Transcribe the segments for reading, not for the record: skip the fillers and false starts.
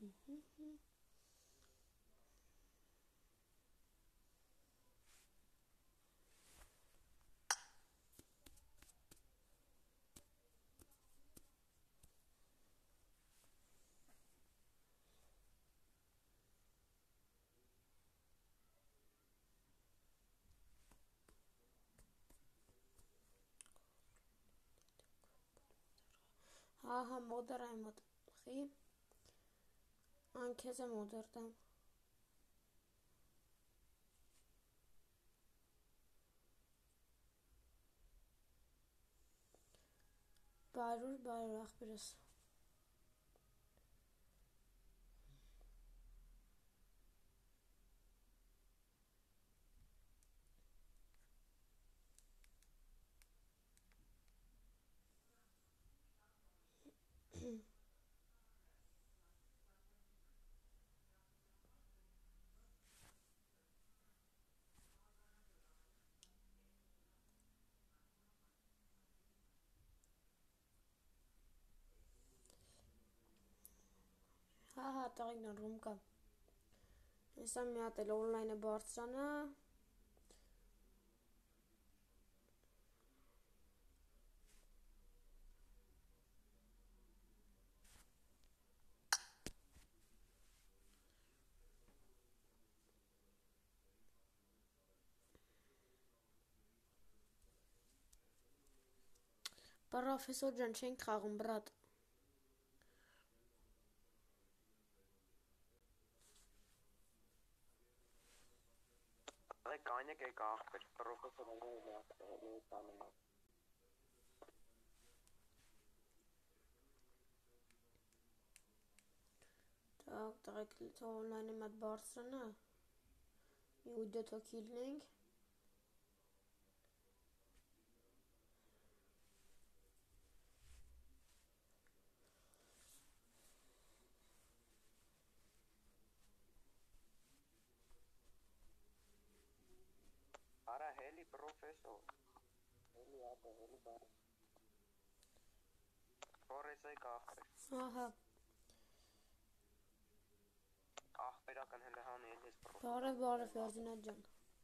Ահա մոդեր այն մտխի անքեզ է մոդեր դեմ բարուր աղբերս Հա, տաղիքն արվում կա Հեսա մի հատ էլ օնլայնը բարձրանը Պրոֆեսոր ջան չենք խաղում բրատ Կանյակ եք աղբեր, պրոֆեսորը տանում Так, տղեկ օնլայնը մատ բարձրանը մի 8 հոգի լինենք Արա հելի պրոֆեսոր Հելի ատը, հելի բարը Հորեսայք աղբեր Ահա Աղբերական հելի հանի էլիս պրոֆեսոր Բարև Յարդինատ ջան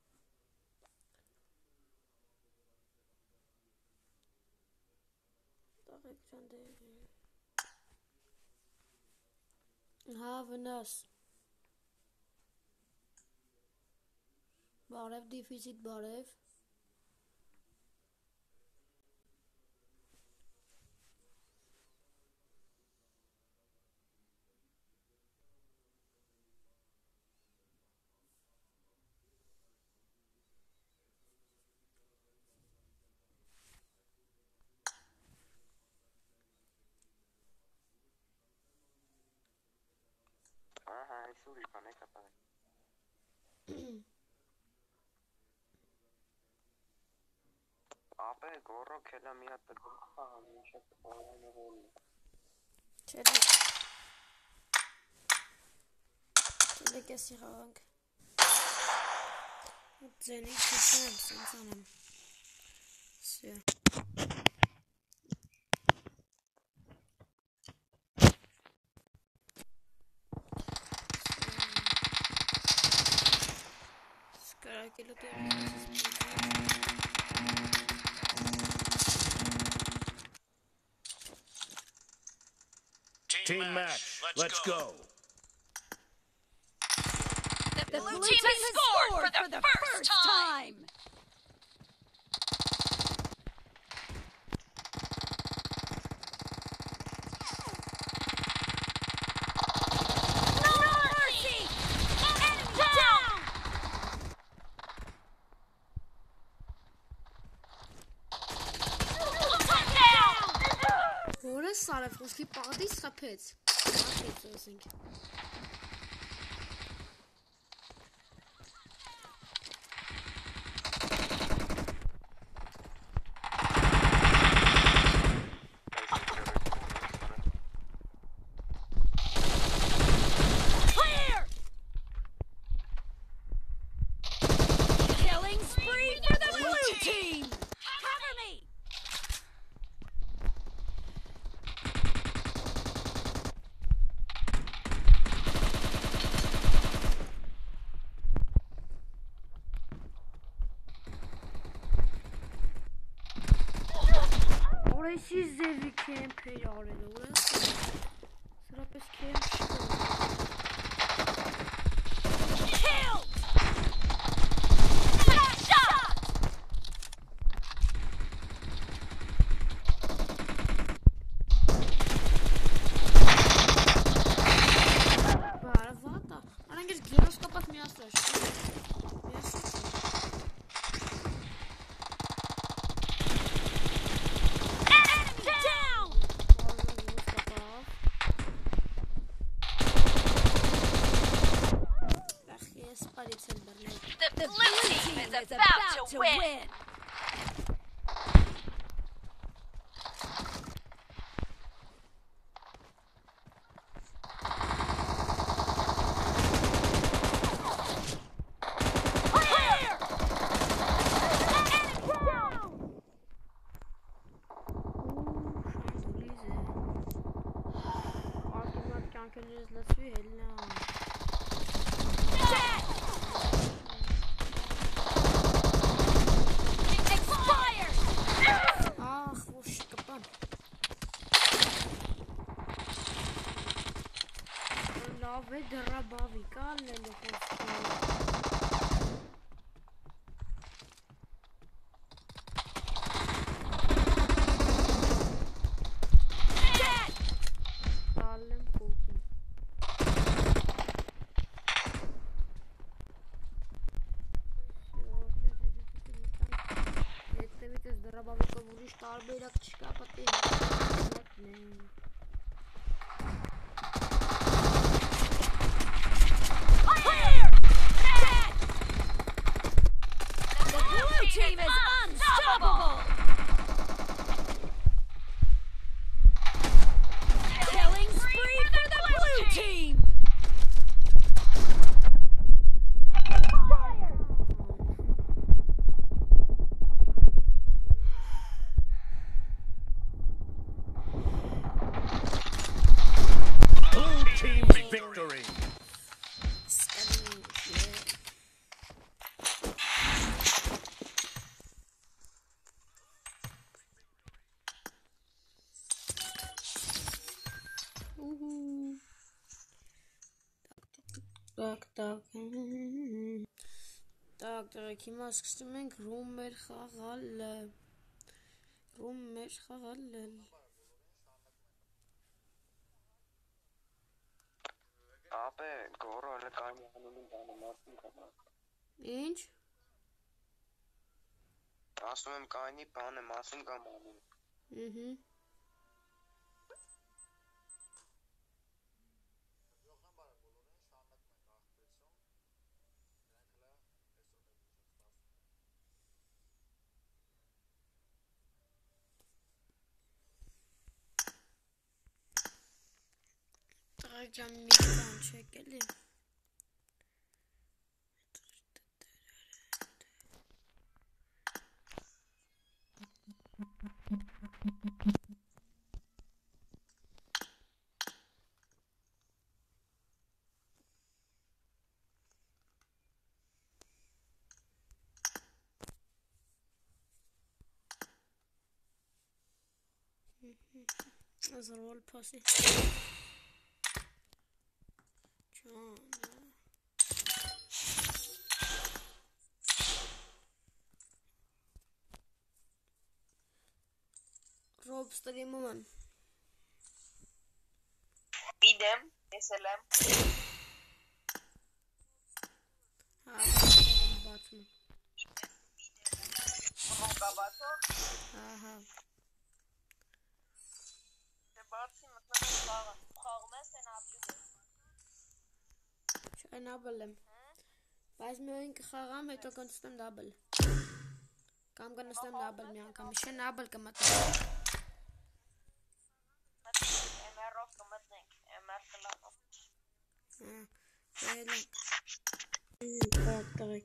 Տղեկ ջան դե Հա վնաս Բարև դիֆիցիտ բարև Ահա, այս ուրիշ բան եկա պարեք Ապե գորո կելա մի հատ տգրխա համիշակ պարանը հոլի Չելեք եսի խաղանք Ձենիք չսեմ, սենց անեմ Սյա Սկարակելու Team match, let's go. The blue team has scored for the first time. No mercy! Enemy down! Որը սարև խոսքի պաղդի սխապեց Ախեց ասենք Clear! Killing spree for the blue team! Cover me! Ой, зеви кемпи ярele orası. Sıra pes kemp. Kill! Headshot! Bara vata. Она говорит, гироскопов мясо. Мясо. Enemy down! The blue team is about to win! Clear! Enemy down! Dead! Expired! Ah, boş kapan. Lave drabavi kalne lo Dead! Kalem koki. Это здорово, что будешь тарбелак чкапати. Clear! Dead! The blue team is unstoppable! Killing spree for the blue team! Fire! Blue team's victory. Так. Так, дорогие маски, մենք ռումեր խաղալ։ Ռումեր խաղալ։ Ապե գորը հələ կանի անունին բանը մարդին կամա։ Ինչ։ Ասում եմ կանի բանը մասին կամ անուն։ Ջան մի բան չեք էլի։ Զրոլ փասի։ Rob stream'ում եմ։ Idem, SLM. Բացում։ Ռոկաբացո։ Ահա։ Դե բացի մտնեմ խաղը։ Խաղում ես են ապլուգը։ Չեն ապլ եմ։ Բայց մի օին կխաղամ, հետո կնստեմ դաբլ։ Կամ կնստեմ դաբլ մի անգամ։ Շեն ապլ կմտնեմ։ MR-ով կմտնենք, MR կլանով։ Էլենք։ Так, տղեկ։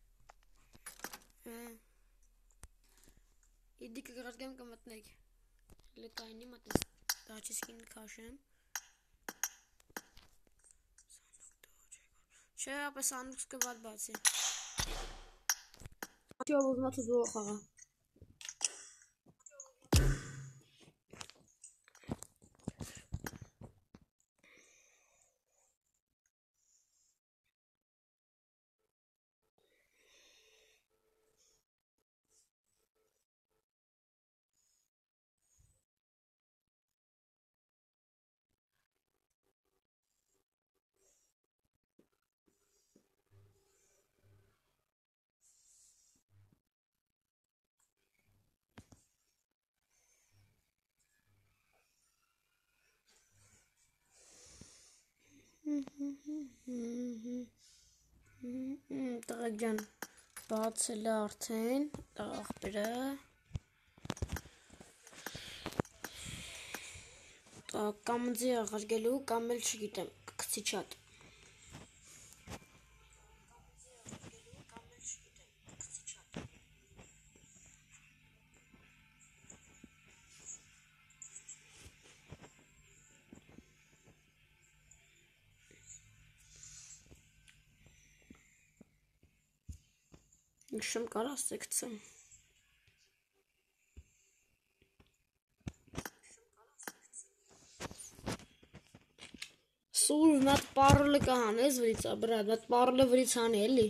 Իդի կգրազգեմ կմտնեք։ Լկայնի մատնես դաչիսկին կաշեմ Չէ, ապես անուքս կվալ բացի Ատիով ուզմա թուզող խաղա Տղեկ ջան բացել է արդեն աղբերը կամ ընձի աղարգելու կամ էլ չգիտեմ կքցի չատ Շեմ կարա սեկցեմ Սուր նատ պարոլը կհանես վրիցա բրատ նատ պարոլը վրից հանի էլի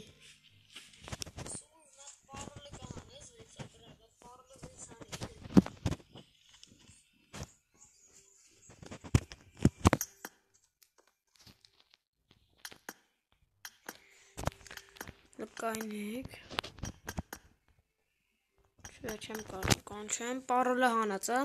Լկայնեք Չէ չեմ կարող կանչեմ պարոլը հանած է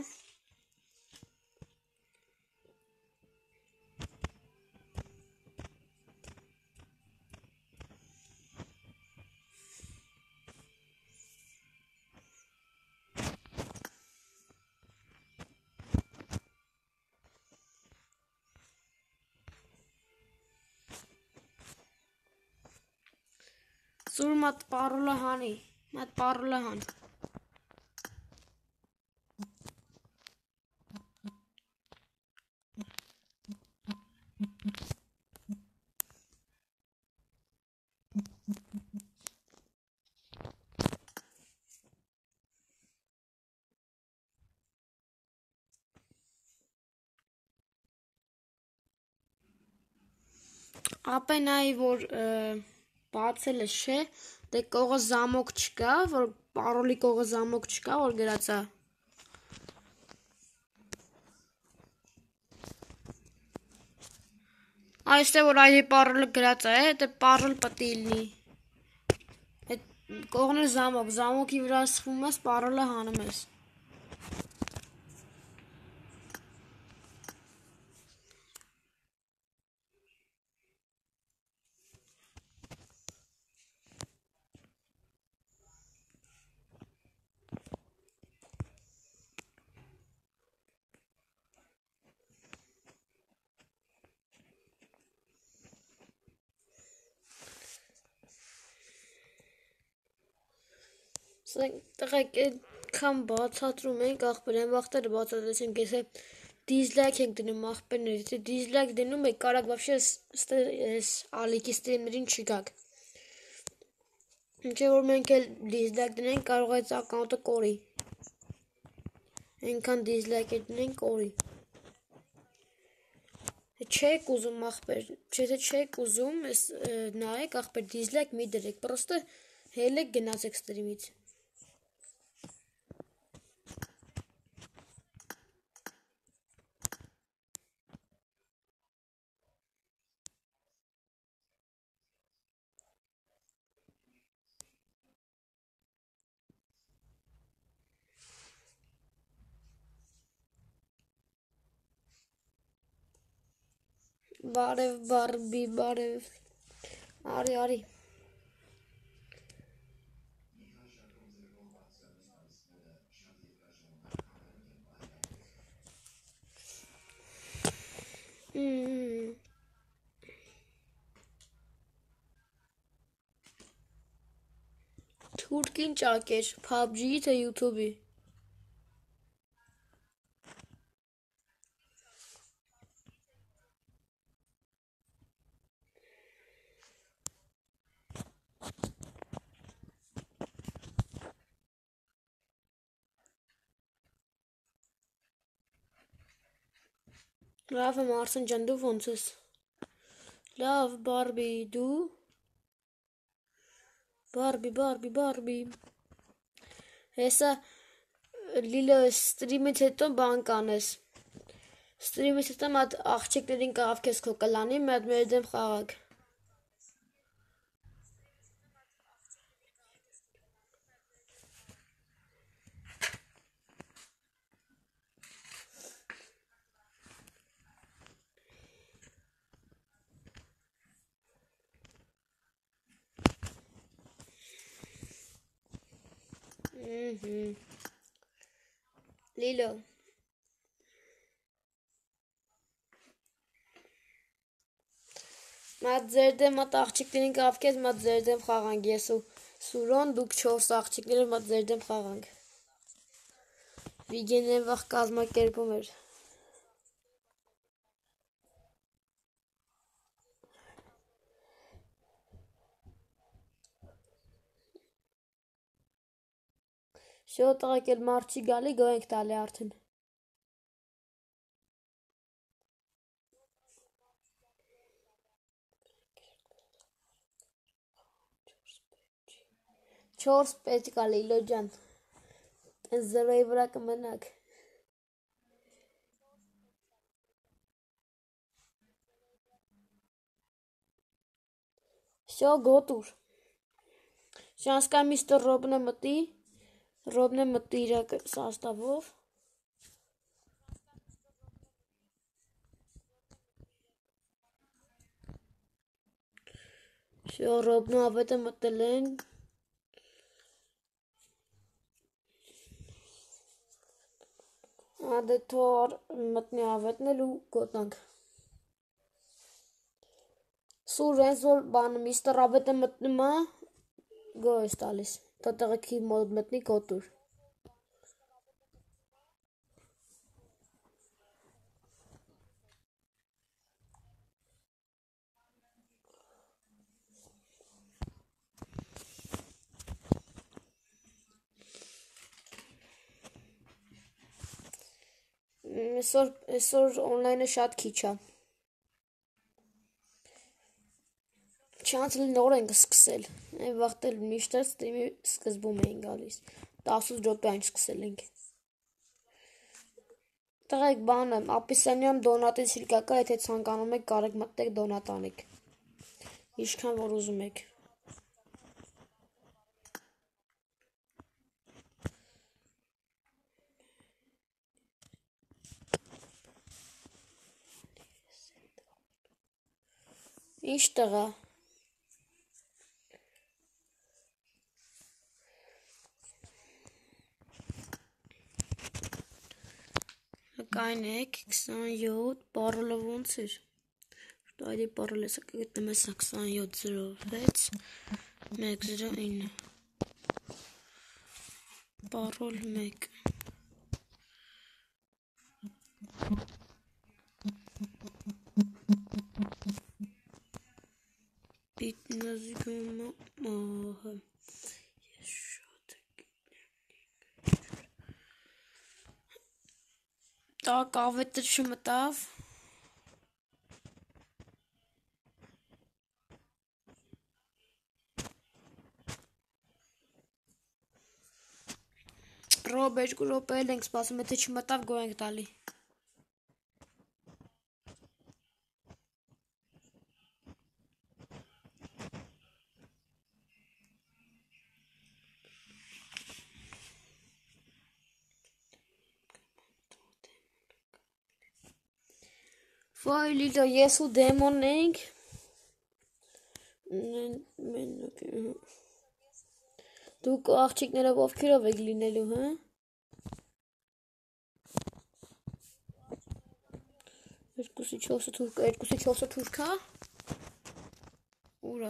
Սուր մատ պարոլը հանի մատ պարոլը հան Ապե նայի որ բացել է չէ դե կողը զամոք չկա որ պարոլի կողը զամոք չկա որ գրած է Այստեղ որ ID պարոլը գրած է դե պարոլ պետք է լինի Այդ կողն է զամոքի վրա սխվում ես պարոլը հանում ես Տղեկ այդքան բացատրում ենք աղբեր վաղտերը բացատրեցինք եթե դիզլայք ենք դնում աղբերներ եթե դիզլայք դնում եք կարակ վավշե ալիքի ստրիմերին չգաք Ինչ որ մենք էլ դիզլայք դնենք կարող այդ ակաունտը կորի Այնքան դիզլայք դնենք կորի Չեք ուզում աղբեր Եթե չեք ուզում նայեք աղբեր դիզլայք մի դրեք պրոստը հելեք գնացեք ստրիմից Բարև բարբի բարև Արի Թուրքին ճակեր PUBG-ի թե YouTube-ի Լավ եմ Արսեն ջան, դու ոնց ես։ Լավ, Բարբի, դու։ Բարբի։ Հեսա Լիլո ստրիմից հետո բան կանես։ Ստրիմից հետո մատ աղջիկներին կաղավ քեզ քո կլանի, մատ մեր դեմ խաղակ։ Լիլո Մատ ձեր դեմ մատ աղջիկներին կաղավ քեզ մատ ձեր դեմ խաղանք ես ու Սուրոն դուք 4 աղջիկները մատ ձեր դեմ խաղանք Վիգենեն վաղ կազմակերպում էր Շո տղակ էլ մարդ չի գալի գոյենք տալի արդեն Չորս պետք ա Լիլո ջան Տենց զրոյի վրա կմնաք Շո գոտուր Շանսկա միստր Ռոբնը մտի իր սաստավով Շո Ռոբնու ավետը մտել են Ադե թոր մտնի ավետն էլ ու գոտնանք Սուր հենց որ բանը միստր ավետը մտնում է գո ես տալիս Տա տղեքի մոտ մտնի գոտուր Այսօր օնլայնը շատ քիչ է Չանց նոր ենք սկսել Այն վաղտ էլ միշտ ստրիմի սկզբում էին գալիս 18 րոպե այն սկսել ենք Տղայք բանը ապիսանյամ դոնատից շիրկակա եթե ցանկանում եք կարեք մտեք դոնատ անեք Ինչքան որ ուզում եք Ինչ տղա Կայնեք 27 պարոլը ոնց էր Այդի պարոլ ես գտնեմ ես 2706 109 Պարոլ 1 Իտնազգում ահը Ես շատ Տակ ավետը չմտավ Ռոբ 2 րոպե էլ ենք սպասում եթե չմտավ գո ենք տալի Վայ Լիլո ես ու դեմոնն ենք Դուք աղջիկներով ովքերով եք լինելու, հա? Երկուսի չորսը թուրքա? Ուրա?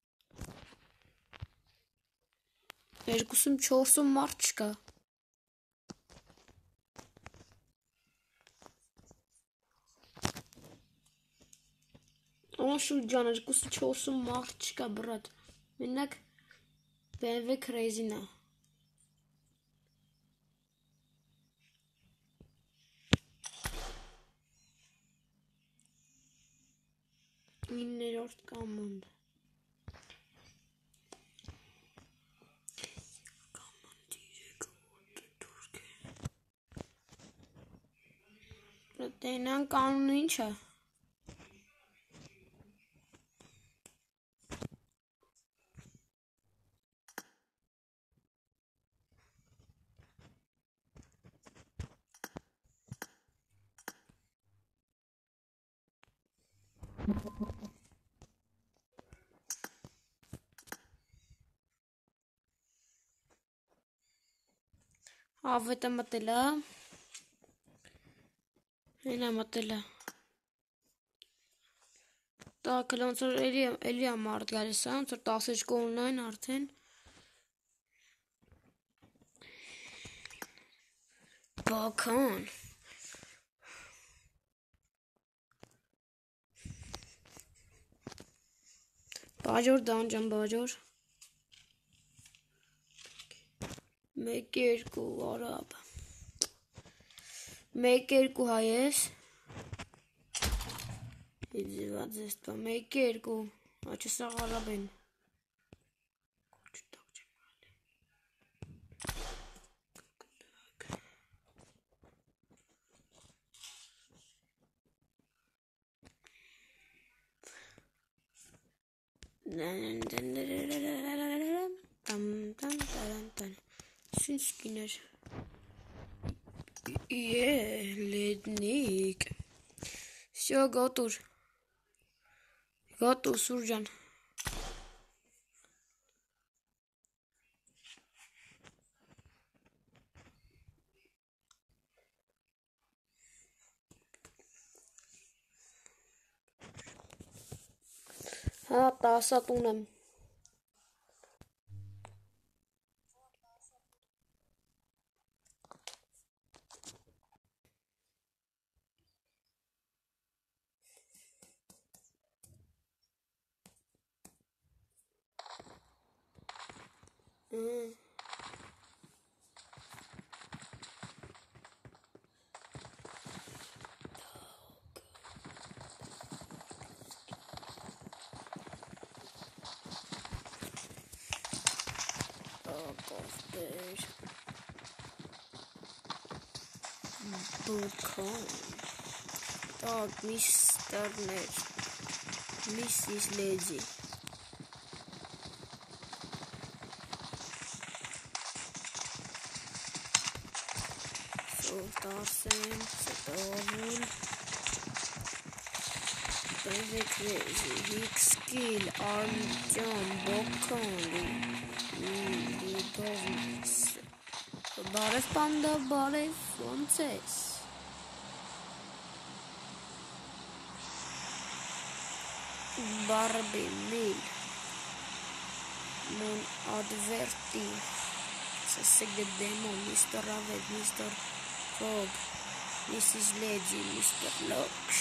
Երկուսում չորսում մարդ չկա Անշուտ ջան, երկուսի չորսում մարդ չկա բրատ Մենակ BMW Crazy-ն է երրորդ կամանդ։ Պրոտեինան կանոնը ինչ է։ Ավետը մտել է։ Հենա մտել է։ Так, ոնց որ էլի է մարդ գալիս է, ոնց որ 12 օնլայն արդեն։ Բական։ Բաջոր դանջան, բաջոր։ 1-2 արաբ։ 1-2 հայես։ Իզիված ես տա, 1-2, աչեսաղ արաբ են։ Սինսկիներ լեդնիկ Всё, готов Սուրջան Հա, 10 տուն եմ Բոքան Так, միստերներ Միսիս լեդի Սովտասեն Սետովուն Պրեզեկրեզի Հիքսկիլ Արմջան Բոքան Լիդովնիս Բարև պանդա, բարև, ոնց ես Բարբի, միլ Մոն ադվերտի Սեսեգ դեմոն, միստր ավետ, միստր Ռոբ Միսիս լեդի, միստր լոքշ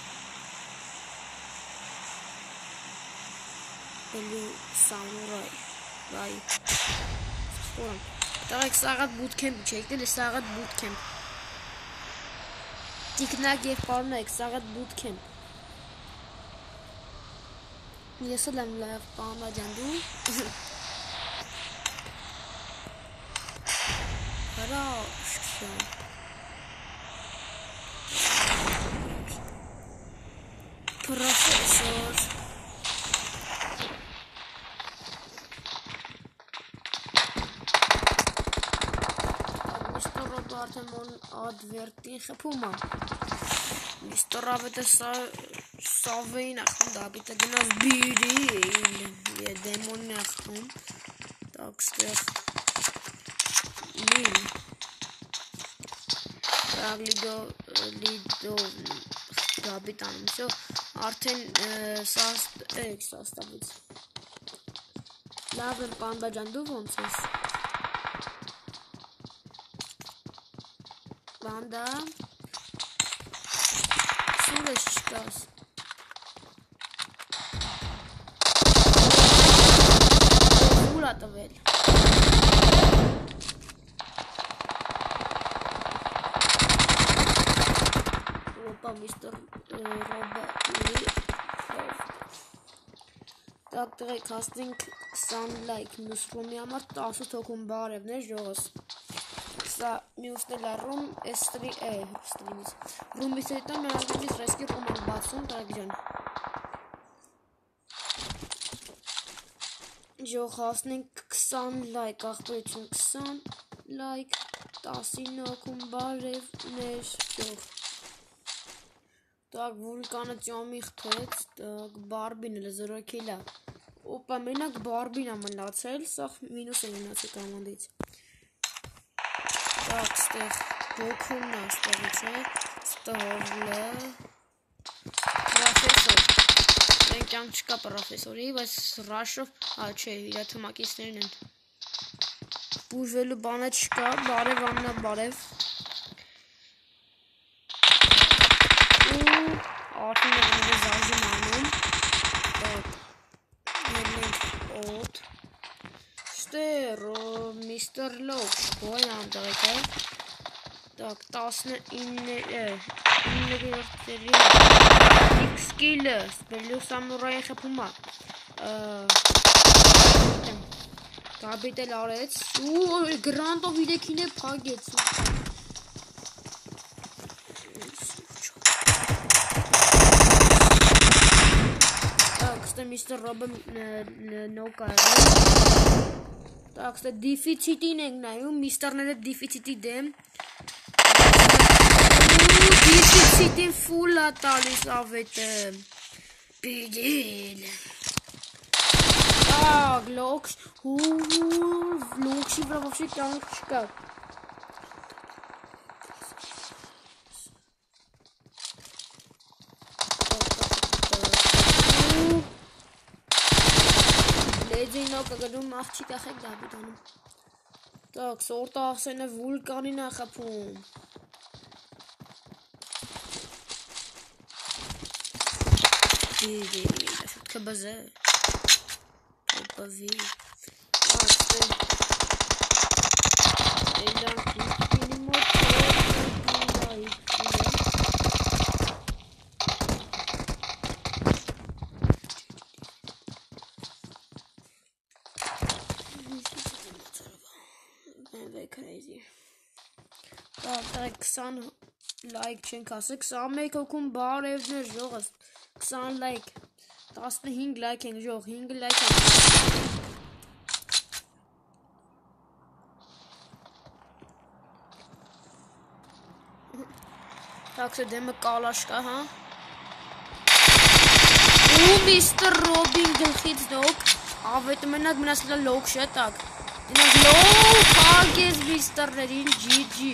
Էլու սամուրայ Բայ Խորան Տաղեք սաղատ բութքեմպ չեկնել է սաղատ բութքեմպ Տիկնակ և պարունակ սաղատ բութքեմպ Ես էլ եմ լավ պանաջան դու Հրաշքյան Պրոֆեսոր Արդեմոն ադվերտին խպում է Միստր ավետը սավեին ախում դապիտը գնազ բիրիլ դեմոնն ախում Так, ստեղ միլ լիդով դապիտանում Всё, արդեն սաստավից Լավ եմ պանդաջան դու ոնց ես Բանդա Սուր ես չկաս Ուր ա տվել Օպա միստր Ռոբերտի Так դրեք հասնենք 20 լայք մյուս ռումի համար 10 թոքում բարևներ ժողոս սա մյուսն էլ ռում ստրիմից ռումից հետո միանգամից ռեսկի ռում են բացում տարագջան ժող հասնենք 20 լայք աղբերություն 20 լայք 10 թոքում բարևներ ժող Так, վուլկանը ծյոմի խթեց, так, բարբին էլ 0 քիլա Opa, մենակ բարբին է մնացել, սաղ մինուս է մնացել կամանդից Так, ստեղ բոքումն է ստեղից է, ստողլը Պրոֆեսոր Դեն կյանք չկա պրոֆեսորի, բայց ռաշով, չէ, իրա թմակիցներն են Բուժվելու բանը չկա, բարև ամնա բարև Արդին է զազում անում Так Օդ Ստեր Միստր Լոք Շկոյ անդրեք է Так 19-րդերի X-Skillը Սպելյու սամուրայի խպումա Կաբիտ էլ արեց Գրանտով իրեքին է պագեց Mr. Robin նոկա Так, դիֆիցիտին ենք նայում, միստերները դիֆիցիտի դեմ Դիֆիցիտին ֆուլ է տալիս ավետը Պիդիլ Так, լոքշի վրա ոչի կյանք չկա Լեջինոկը գնում աղջիկ ախեք դաբիտանում Так, սորտը աղսենը վուլկանին է խպում Շուտքը բզը Պվի Էլան կիպինի մոտ Crazy. Так, 20 լայք չենք ասել, 21 հոգում բարևներ ժողս, 20 լայք, 15 լայք ենք ժող, 5 լայք ենք։ Так, դեմը կալաշ կա, հա։ Ու Միստր Ռոբին գլխից դոք, ավետը մենակ մնասլա լոք շե, так։ Դինակ լոք հագեզ Միստերներին, GG։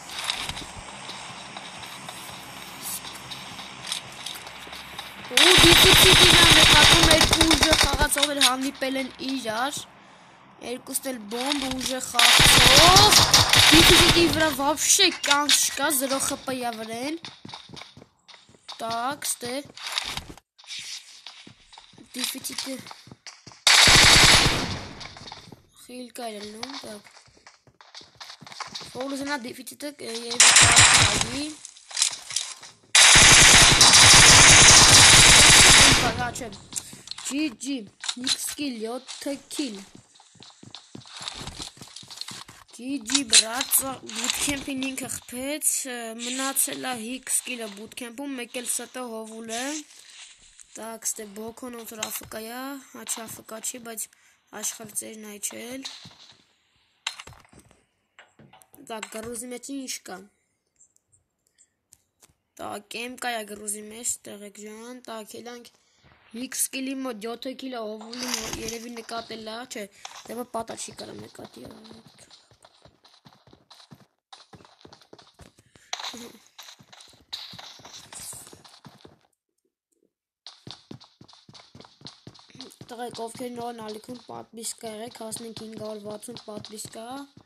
Ու դիպիցիտին եմ նկատում երկու ուժը խաղացող էլ հանդիպել են իրար, երկուստ էլ բոմբ ուժը խաղացող, դիպիցիտի վրա վապշե կյանք չկա, 0 խպայա վրեն, так, ստե, դիպիցիտի, խիլ կայր էլնում, так, Ֆոլուզենա դիպիցիտը երևի կարգի, Պագաչեմ, GG, X kill, 7 kill, GG բրացը, բուտքեմպին ինքը խպեց, մնացել է X kill-ը բուտքեմպում, մեկ էլ ստը հովուլ է, так, ստե բոքոն ոնց AFK է, աչ AFK չի, բայց աշխարհցերն այ չել, так, գրուզի մեջ ինչ կա, так, MK է գրուզի մեջ, տեղեք ժան, так, ելանք, X kill-ի մոտ 7 kill-ը հովուլին երևի նկատել է, չէ, դեպը պատա չի կարամ նկատի Տղեք, ովքեր նոր նալիքում պատվիսկա եղեք, հասնենք 560 պատվիսկա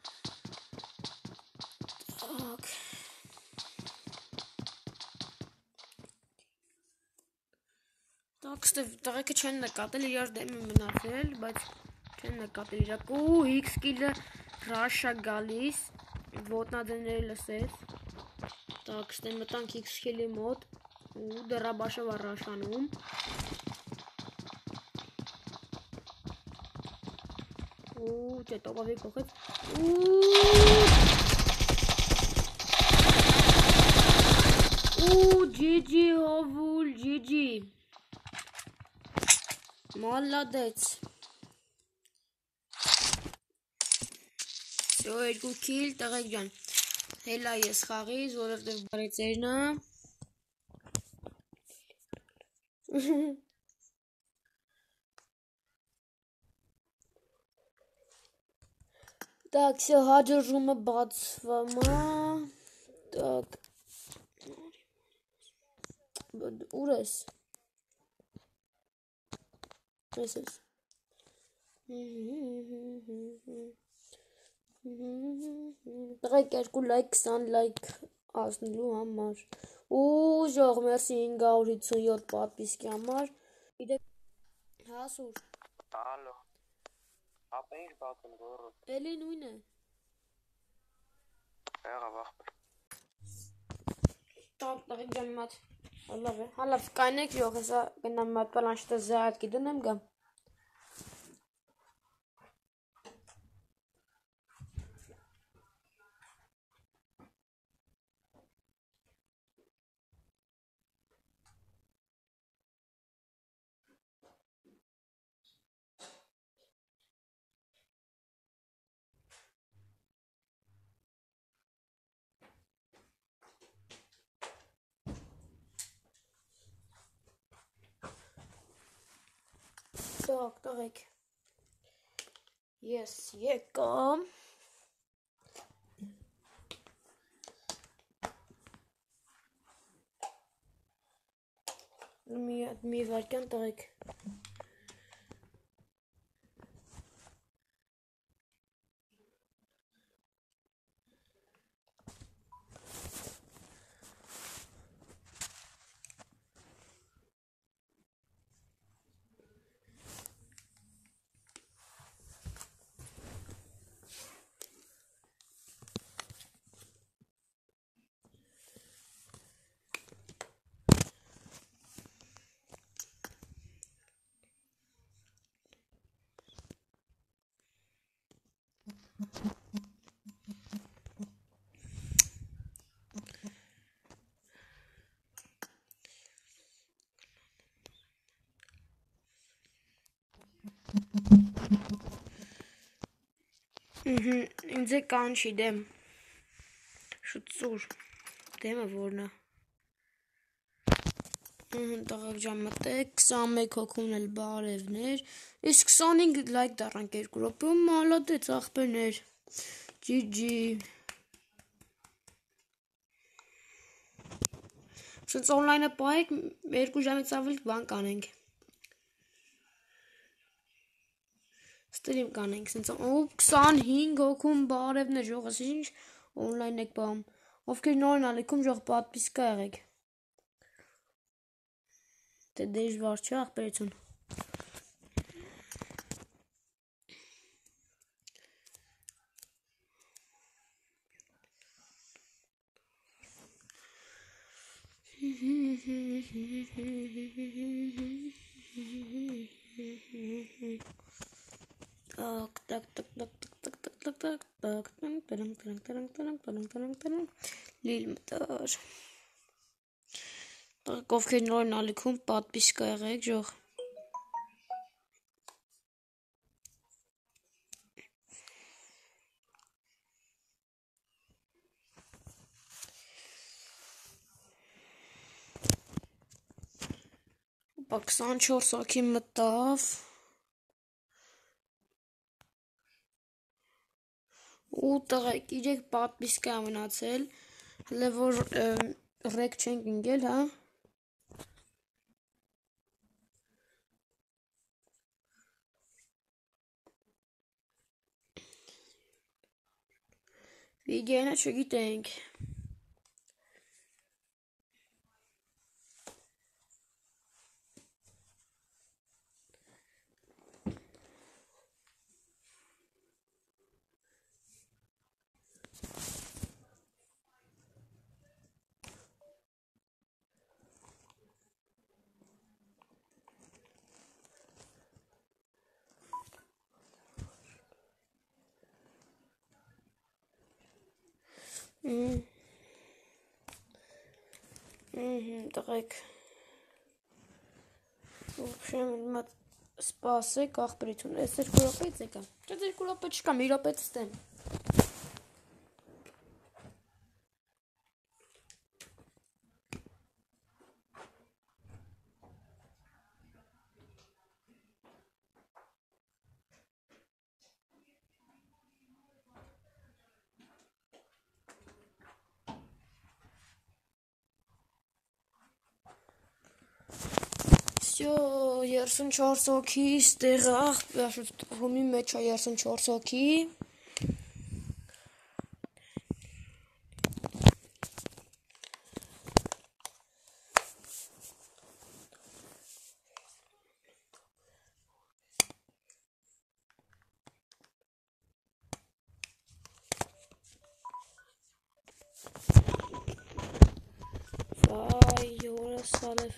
Տղեկը չեն նկատել, իրար դեմ է մնացել, բայց չեն նկատել իրակ ու X kill-ը ռաշա գալիս, ոտնադեները լսեց, так, ստե մտանք X kill-ի մոտ ու դրաբաշով առաշանում, Չէ, տոպավի կողքից։ GG Հովուլ, GG։ Մալադեց։ Всё, 2 kill, տղեկ ջան։ Հելա ես խաղից, որովհետև բարեցերն է։ Так, всё, հաջորումը բացվում է։ Так։ Ուր ես։ Ես ես։ Տղեկ 2 լայք, 20 լայք ասնելու համար։ Ժող, մերսի 557 պատվիսկի համար։ Հասուր։ Ալո։ Ապա ինչ բացում գորը։ Էլի նույն է։ Եղավ ախպեր։ Տղեկ ջան մատ։ Լավ է։ Հալավ կանեք ժող, հեսա գնամ մատ պլանշետը զայատկի դնեմ գամ։ Так, տղեկ։ Ես եկամ։ Մի վարկյան տղեկ։ Ինձ է կանչի դեմ։ Շուտսուր։ Դեմը որն է։ Տղեկ ջան մտեք, 21 հոգուն էլ բարևներ։ Իսկ 25 լայք դառանք 2 րոպեում, մալադեց ախպերներ։ GG։ Սենց օնլայնը պահեք, 2 ժամից ավել բան կանենք։ Ստրիմ կանենք, սենց 25 հոգում բարևներ, ժողս ինչ օնլայն եք բամ։ Ովքեր նորն ալիքում ժող պատպիսկա եղեք։ Դե դեժվար չէ ախպերություն։ Լիլ մտար։ Ովքեր նորն ալիքում պատպիսկա եղեք ժող։ Ապա 24 հոգի մտավ։ Ու տղեկ 3 պատպիսկա մնացել, հələ որ ռեկ չենք ընկել, հա։ Վիգենը չգիտենք։ Տղեկ։ Ուղղեմ մատ սպասեք աղբրություն։ Այս 2 րոպեից եկա։ Չէ 2 րոպե չկա, 1 րոպե ստեմ։ Всё, 34 հոգի ստեղ ռումի մեջ է 34 հոգի։ Վայ, յորս սալև։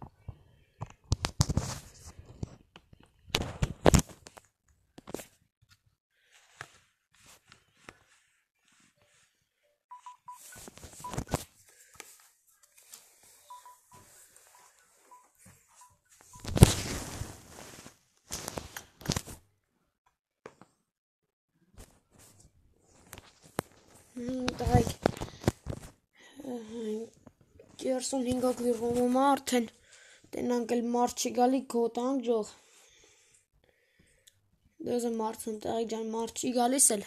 Տղայք 35 հոգի ռումում արդեն տենանք էլ մարդ չի գալի գոտանք ջող դեզը մարդն տղայք ջան մարդ չի գալիս էլ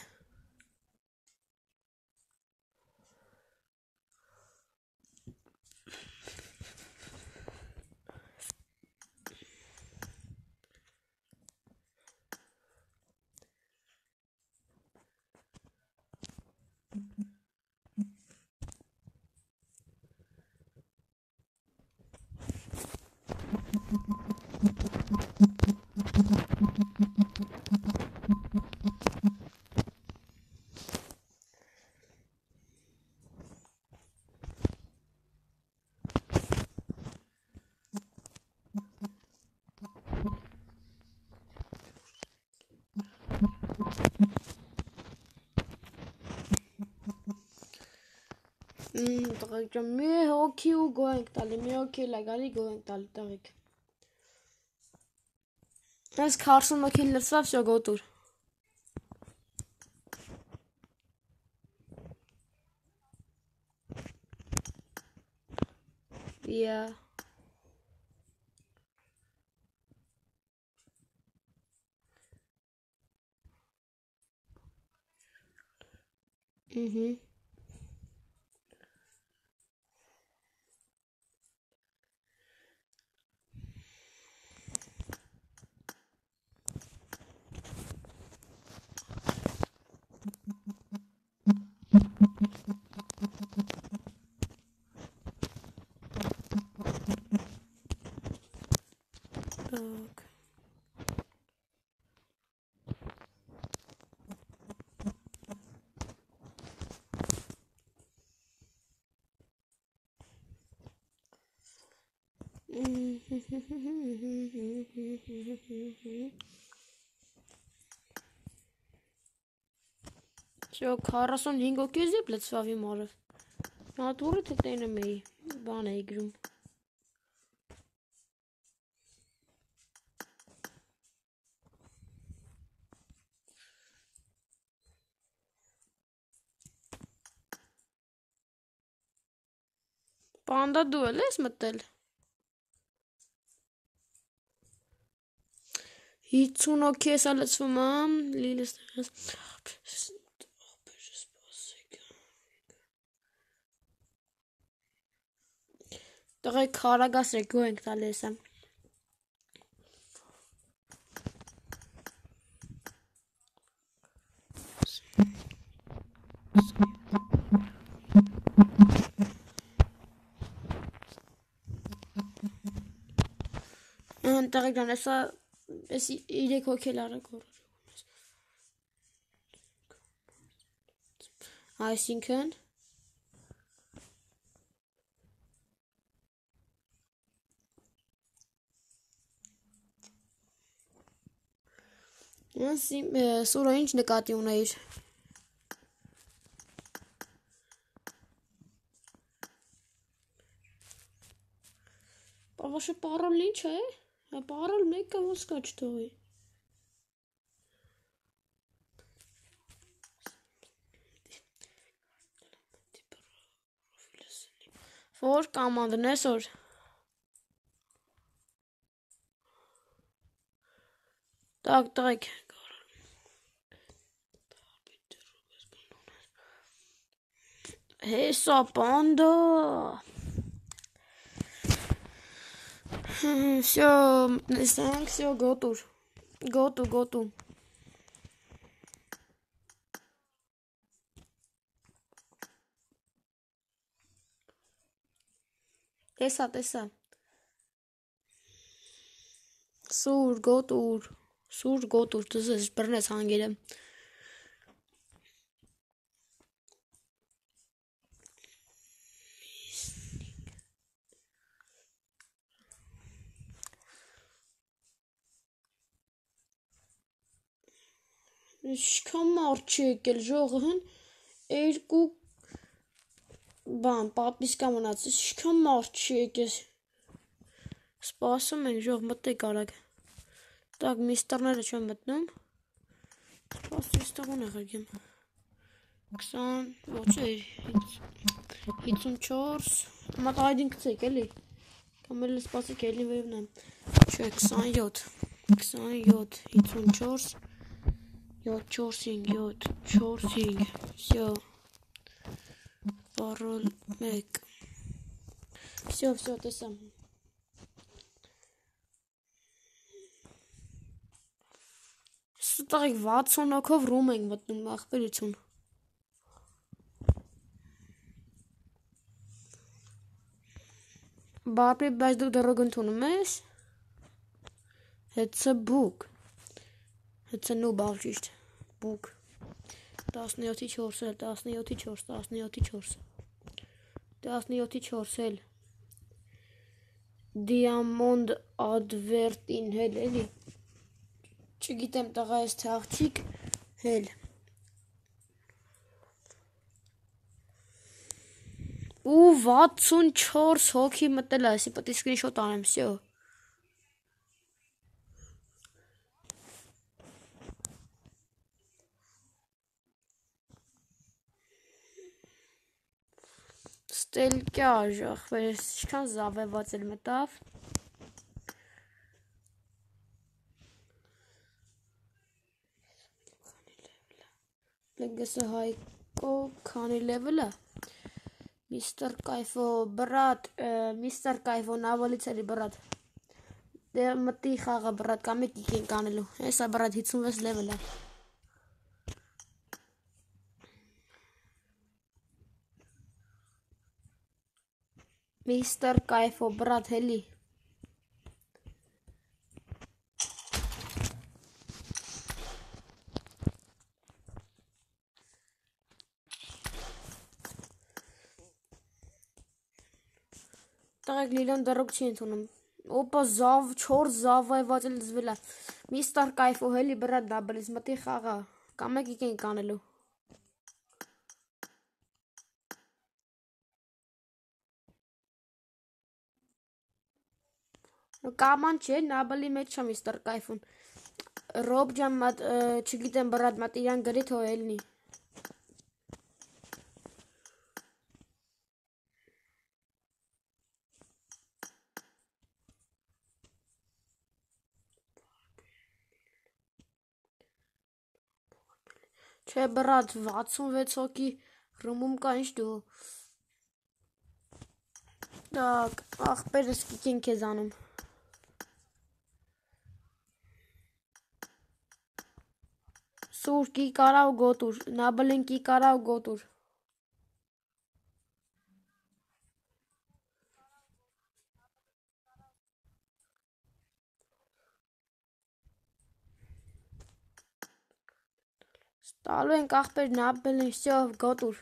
տղայք ջան մի հոգի ու գո ենք տալի մի հոգի էլ է գալի գո ենք տալի տղայք այս 40 հոգի լրծավ всё գոտուր Yeah. Так. Всё, 45 հոգի զիպ լցվավ իմ արև։ Նատուրը թե տենում էի, բան էի գրում։ Պանդա դու էլ ես մտել։ 50 հոգի էսա լցվում ամ, լիլս տղայք խարագասրեք գո ենք տալի էսա։ Տղայք ջան, էսա էս 3 հոգի էլ արագ այսինքն Սուրը ինչ նկատի ունեիր։ Ваша пароль ինչ է։ Parol մեկը ոսկա չթողի։ Որ կամանդն այսօր։ Так, так. Հեսա պանդա։ Всё, նստանք, всё, գոտուր։ Գոտու։ Տեսա։ Սուր գոտուր, դες բռնես հանգերը։ Ինչքան մարդ չի եկել ժողովն, երկու բան, պատմիսկա մնաց, ինչքան մարդ չի եկել։ Սպասում ենք, ժող մտեք արագ։ Так, միստերները չեմ մտնում։ Սպասում ստեղ ունեղ եկեմ։ 20, ոչ է, 54, մատ այդին կցեք էլի։ Կամ էլի սպասեք էլի վերևն եմ։ Չէ, 27, 54, 745, всё. Пароль 1. Всё, տեսա։ Ստեղ 60 հոգով ռում ենք մտնում ախպերություն։ Բապի, բայց դու դրոգ ընդունում ես։ It's a book. It's a new բաղջիշտ։ Book. 17-4 էլ։ Diamond advert-ին հել էլի։ Չգիտեմ տղա ես թե աղջիկ հել։ Ու 64 հոգի մտել է, այսի պետք է սկրինշոտ անեմ, всё։ Ստելկյաժ, ախվեր, ինչքան զավեված էլ մտավ։ Լեգեսը հայկո քանի լևելը։ Միստր Կայֆո, բրատ, Միստր Կայֆո, նավալից էլի բրատ։ Դե մտի խաղը բրատ, կամ եկիք ենք անելու։ Հեսա բրատ 56 լևել է։ Միստր Կայֆո, բրատ հելի։ Տղեկ լիլոն դրոգ չի ընդունում։ Օպա չոր զավայված էլ զվել է։ Միստր Կայֆո հելի բրատ դաբլից մտի խաղա։ Կամ եկիք ենք անելու։ Կաման չէ, նաբլի մեջ չա Միստր Կայֆուն։ Ռոբ ջան մատ, չգիտեմ բրատ մատ իրան գրի թո ելնի։ Չէ բրատ 66 հոգի ռումում կա ինչ դու։ Так, ախպերս կիք են քեզ անում։ Սուր կի կարա ու գոտուր, նաբլին կի կարա ու գոտուր։ Ստալու ենք ախպեր նաբլին, всё, գոտուր։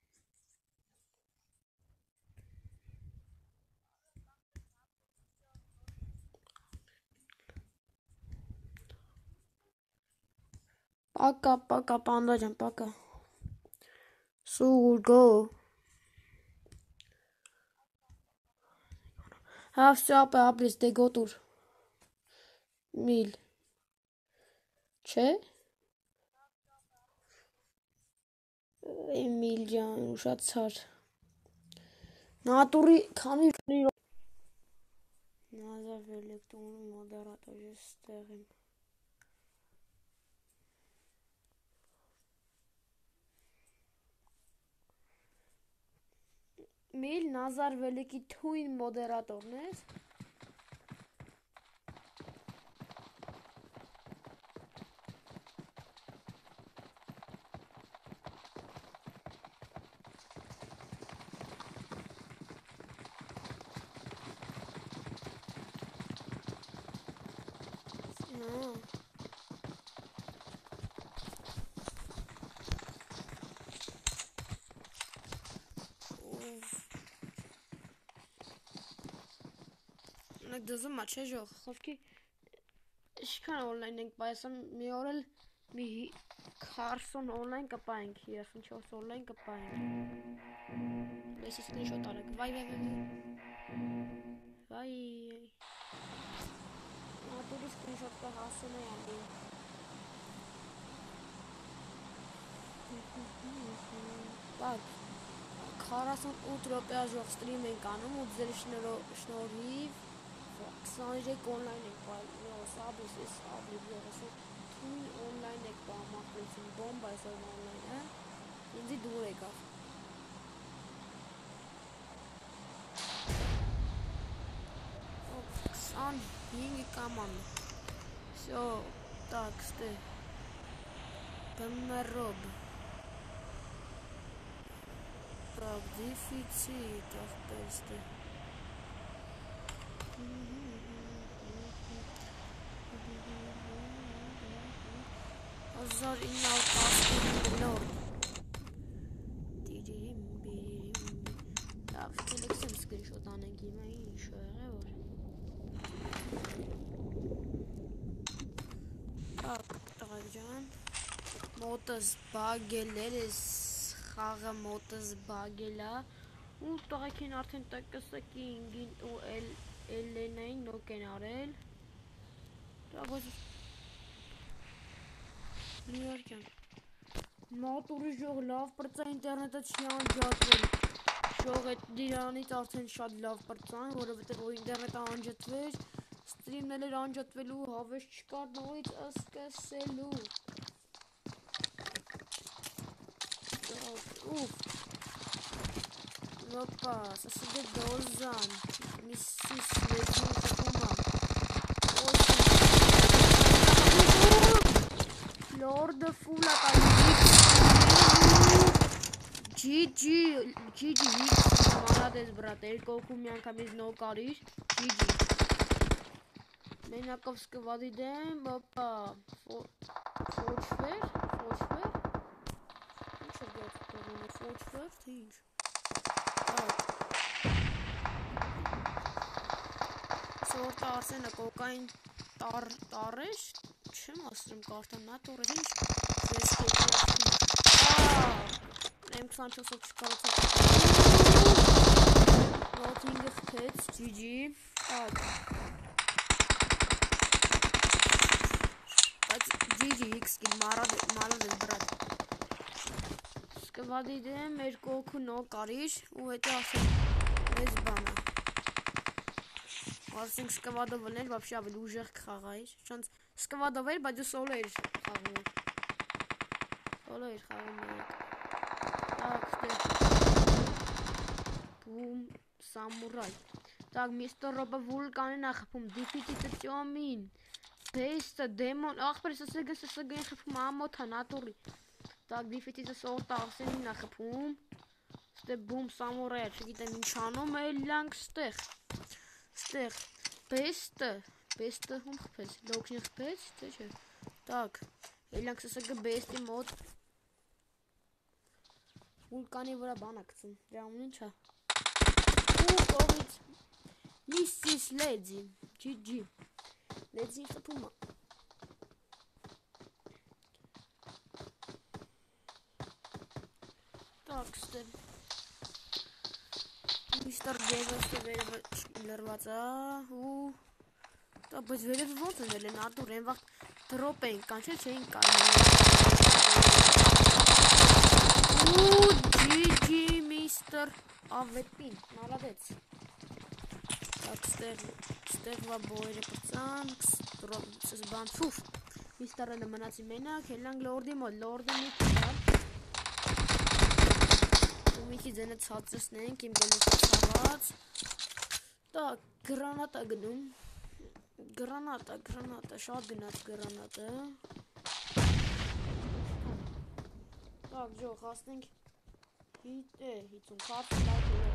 Пока, панда ջան, пока։ Սուր գո։ Հա, всё, ապրես, դե գոտուր։ Միլ։ Չէ։ Էմիլ ջան, ուշացար։ Նատուրի քանի Նազար էլեկտրոնի մոդերատոր ես ստեղ եմ։ Միլ Նազար Վելիքի թույն մոդերատորն ես։ Նեք դզում մա չէ ժող, խովքի իշքան օնլայն ենք բայասան մի օր էլ մի 40 օնլայն կպայինք, 34 օնլայն կպայինք։ Լես սկրինշոտ արեք, վայ։ Նատուրի սկրինշոտ կա հասուն է անդի։ Բակ, 48 րոպեա ժող ստրիմ ենք անում ու ձեր շնորհիվ 23 օնլայն ենք պայլում, սաբլիս ես սաբլիս եղեսու թույն օնլայն եք պամախլեցին, բոմբ այսօր օնլայն է, ինձի դուր եկավ։ 25 կաման, всё, так, стэ, помероб. Так, дефицит, ахпесте. 1910 Так, կելեքսեմ սկրիշոտ անենք հիմա ինչ եղե որ Так, տղայք ջան մոտս բագելեր ես խաղը մոտս բագելա ու տղայքին արդեն տկսակի ինգին ու Էլենային նոկ են արել Լիարքյան Նատուրի ժող լավ պրծա ինտերնետը չի անջատվել Շող էտ դիրանից արդեն շատ լավ պրծան, որովհետև որ ինտերնետը անջատվեր, ստրիմն էլ էր անջատվելու, հավես չկար նորից սկսելու։ Ուֆ։ Ոպա, սասիգե դոզան, միսիս լեզին խպումա։ Լորդը ֆուլա GG, молодец, брат, երկու միանգամից նոկ արիր, GG Մենակով սկվադի դեմ, ոպա, ֆոչվեր, ինչ է գյոտ տողունը, ֆոչվեր, թե ինչ Սորտը արսենը կոկային տարեշ, չեմ ասրեմ կարտան նատորը, ինչ ձեզ կոկային M24-ով չկարոցակ Նոթինգը խպեց, GG Բայց GG X-կին մարոդ ես բրատ Սկվադի դեմ երկու օքու նոկ արիր ու հետո ասեն մեզ բանա Ասենք սկվադով էր, вообще ավելի ուժեղ կխաղայիր Շանց սկվադով էր, բայց ու սոլո էր խաղում Սոլո էր խաղում Так, Бум, самурай. Так, мистер Роба вулканին ախփում, դիֆիցիտը ճոմին, բեստը, դեմոն, ախպերս սսգեն խփում ամոթա, նատուրի. Так, դիֆիցիտը սորտը ասենին ախփում, ստե բում, սամուրայը, չգիտեմ ինչ անում, էլյանք ստեղ, բեստը հում խփեց, լոքնի խփեց, թե չէ, так, էլյանք սսգը բեստի մոտ, Վուլկանի վրա բան ակցում, դրամուն ինչա ու կողից Միսիս լեդի, GG Լեդին խպումա Так, ստե Mr. Gevers-ը վերևը լրված է ու դա բայց վերևը ոնց են ելել Արտուր այն վաղ դրոպ էին կանչել չէին կարմել ու GG Mr. Ավետին молодец так ստեղվա բոյերը պրծան բան ֆուֆ Mr.-ը մնացի մենակ հելանք լորդի մոտ լորդը մի կտալ Միկի ձենը ցածրսնենք իմ գլուխը ցաված Так, գրանատա գնում Գրանատա, շատ գնաց գրանատը Так, ջող, հասնենք 50 քարտը լավ է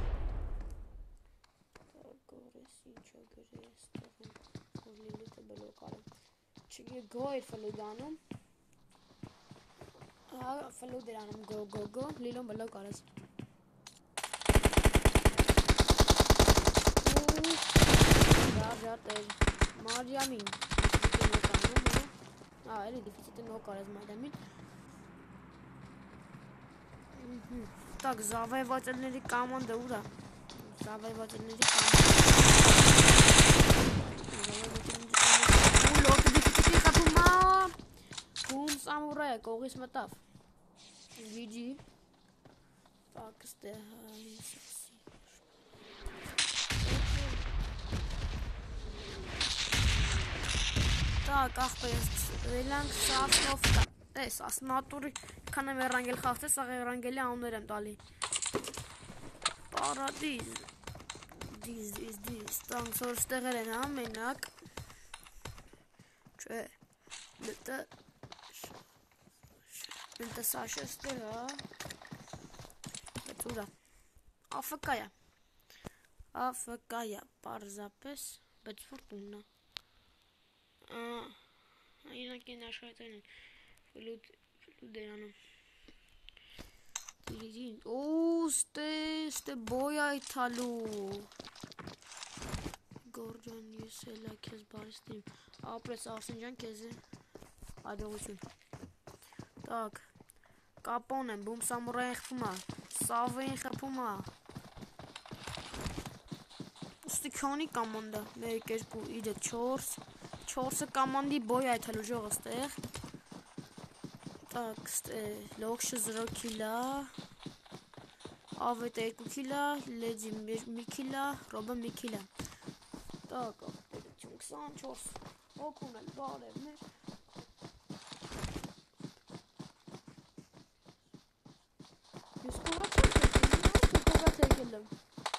Так, գորես, ինչա գրես տղում որ լիլիթը բլոկ արեմ Չգի գո էր ֆլուդանում ֆլուդ էր անում գո լիլոն բլոկ արես Ջատել Մարիամին էլի դիֆիցիտը նոկ արես Մարիամին Так, զավայվածելների կամանդը ուր է Զավայվածելների կամանդը Լորդը դիֆիցիտի խապում է Բում սամուրայը կողիս մտավ GG Так, ստեղ Так, ախպերս, վելանք սասնովկա, ես, ասնատուրի, քան եմ էրանգել խաղթես, աղ էրանգելի անուներ եմ տալի, պարադիզ, դիզ, տանք սոր ստեղեր են հա, մենակ, չէ, նտը սաշը ստեղ հա, պետուրա, AFK-յա, պարզապես, բայց վորտուննա, Իրանք են աշխարհային են ֆլուդ էր անում ստե բոյ այթալու Գորջան ես էլա քեզ բարիստիմ ապրես Արսեն ջան քեզ ադողություն Так կապոն եմ բում սամուրային խփում է սավային խփում է ուստի քանի կոմանդա 1 2 3 4 4-ը կոմանդի բոյ այթալու ժողը ստեղ Так, լոքշը 0 քիլա Ավետը 2 քիլա Լեդի 1 քիլա Ռոբը 1 քիլա Так, 24 օգուն էլ բարև մեր Ես կողաց եկել եմ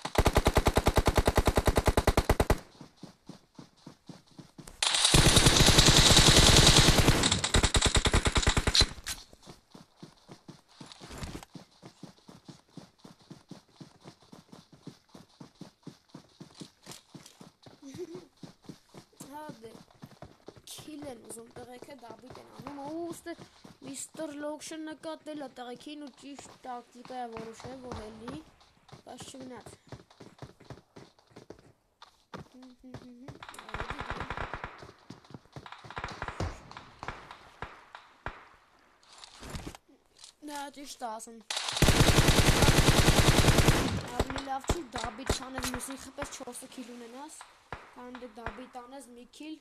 Քիլ են ուզում տղեկը դաբիտ են անում ուստը Mr. Loction նկատել է տղեկին ու ճիշտ տակտիկա է որոշել որ էլի բայց չգնաց Նա ճիշտ ասում ավելի լավ չի դաբիտ չանել մյուսի խպես 4 քիլ ունենաս Քան դե դաբիտ անես մի քիլ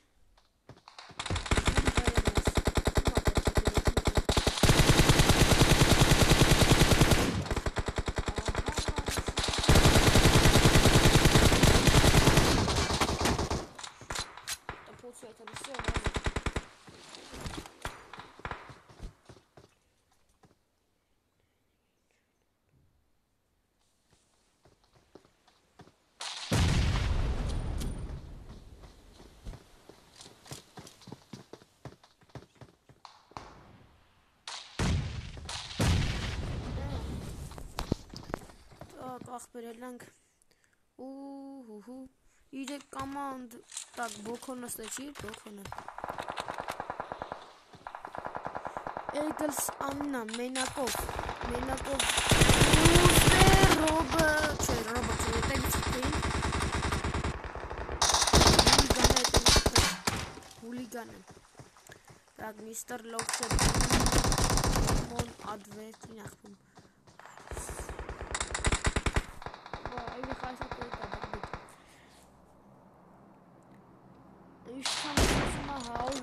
ախպերելանք իրեք կամանդ так բոքոնը ստեչի բոքոնը Էգլս Աննա մենակով Ռոբը հուլիգանը так Mr. Loction մոն advert-ին ախպում Այդի խայսակ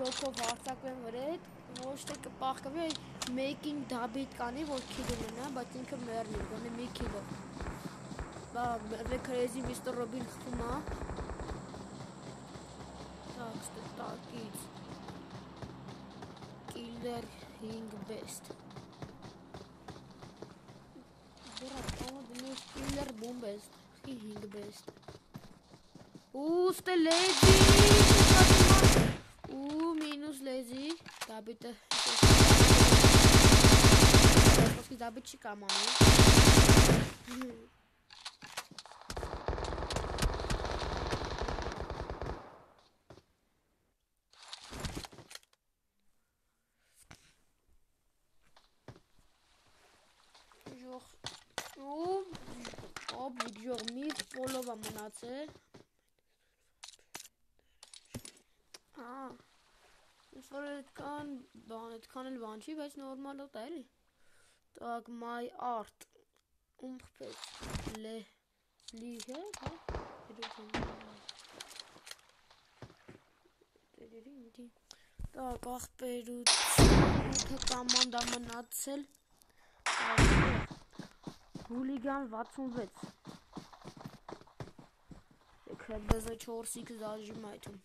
բլոկով հարցակվեն վրետ, ոչ թե կպախկվի, մեկին դաբիտ կանի, որ քիլո մնա, բայց ինքը մեռնի, գոնե մի քիլո։ Բա, քրեզի Մr. Robin խփում է։ Так, ստակից։ Killer 5 best։ Դրա կամը Killer boom best, 5 best։ Ստե լեզի, մինուս լեզի, դաբիտը, ոսկի դաբիտ չի կամանի։ Ժող մի պոլով է մնացել։ Ինչ որ այդքան էլ բան չի, բայց նորմալ է էլի։ Так, my art։ Ումփպես լիհ է, հա։ Так, ախպերություն կամանդա մնացել։ Հուլիգան 66։ Քրբեզը 4x зажимайтում։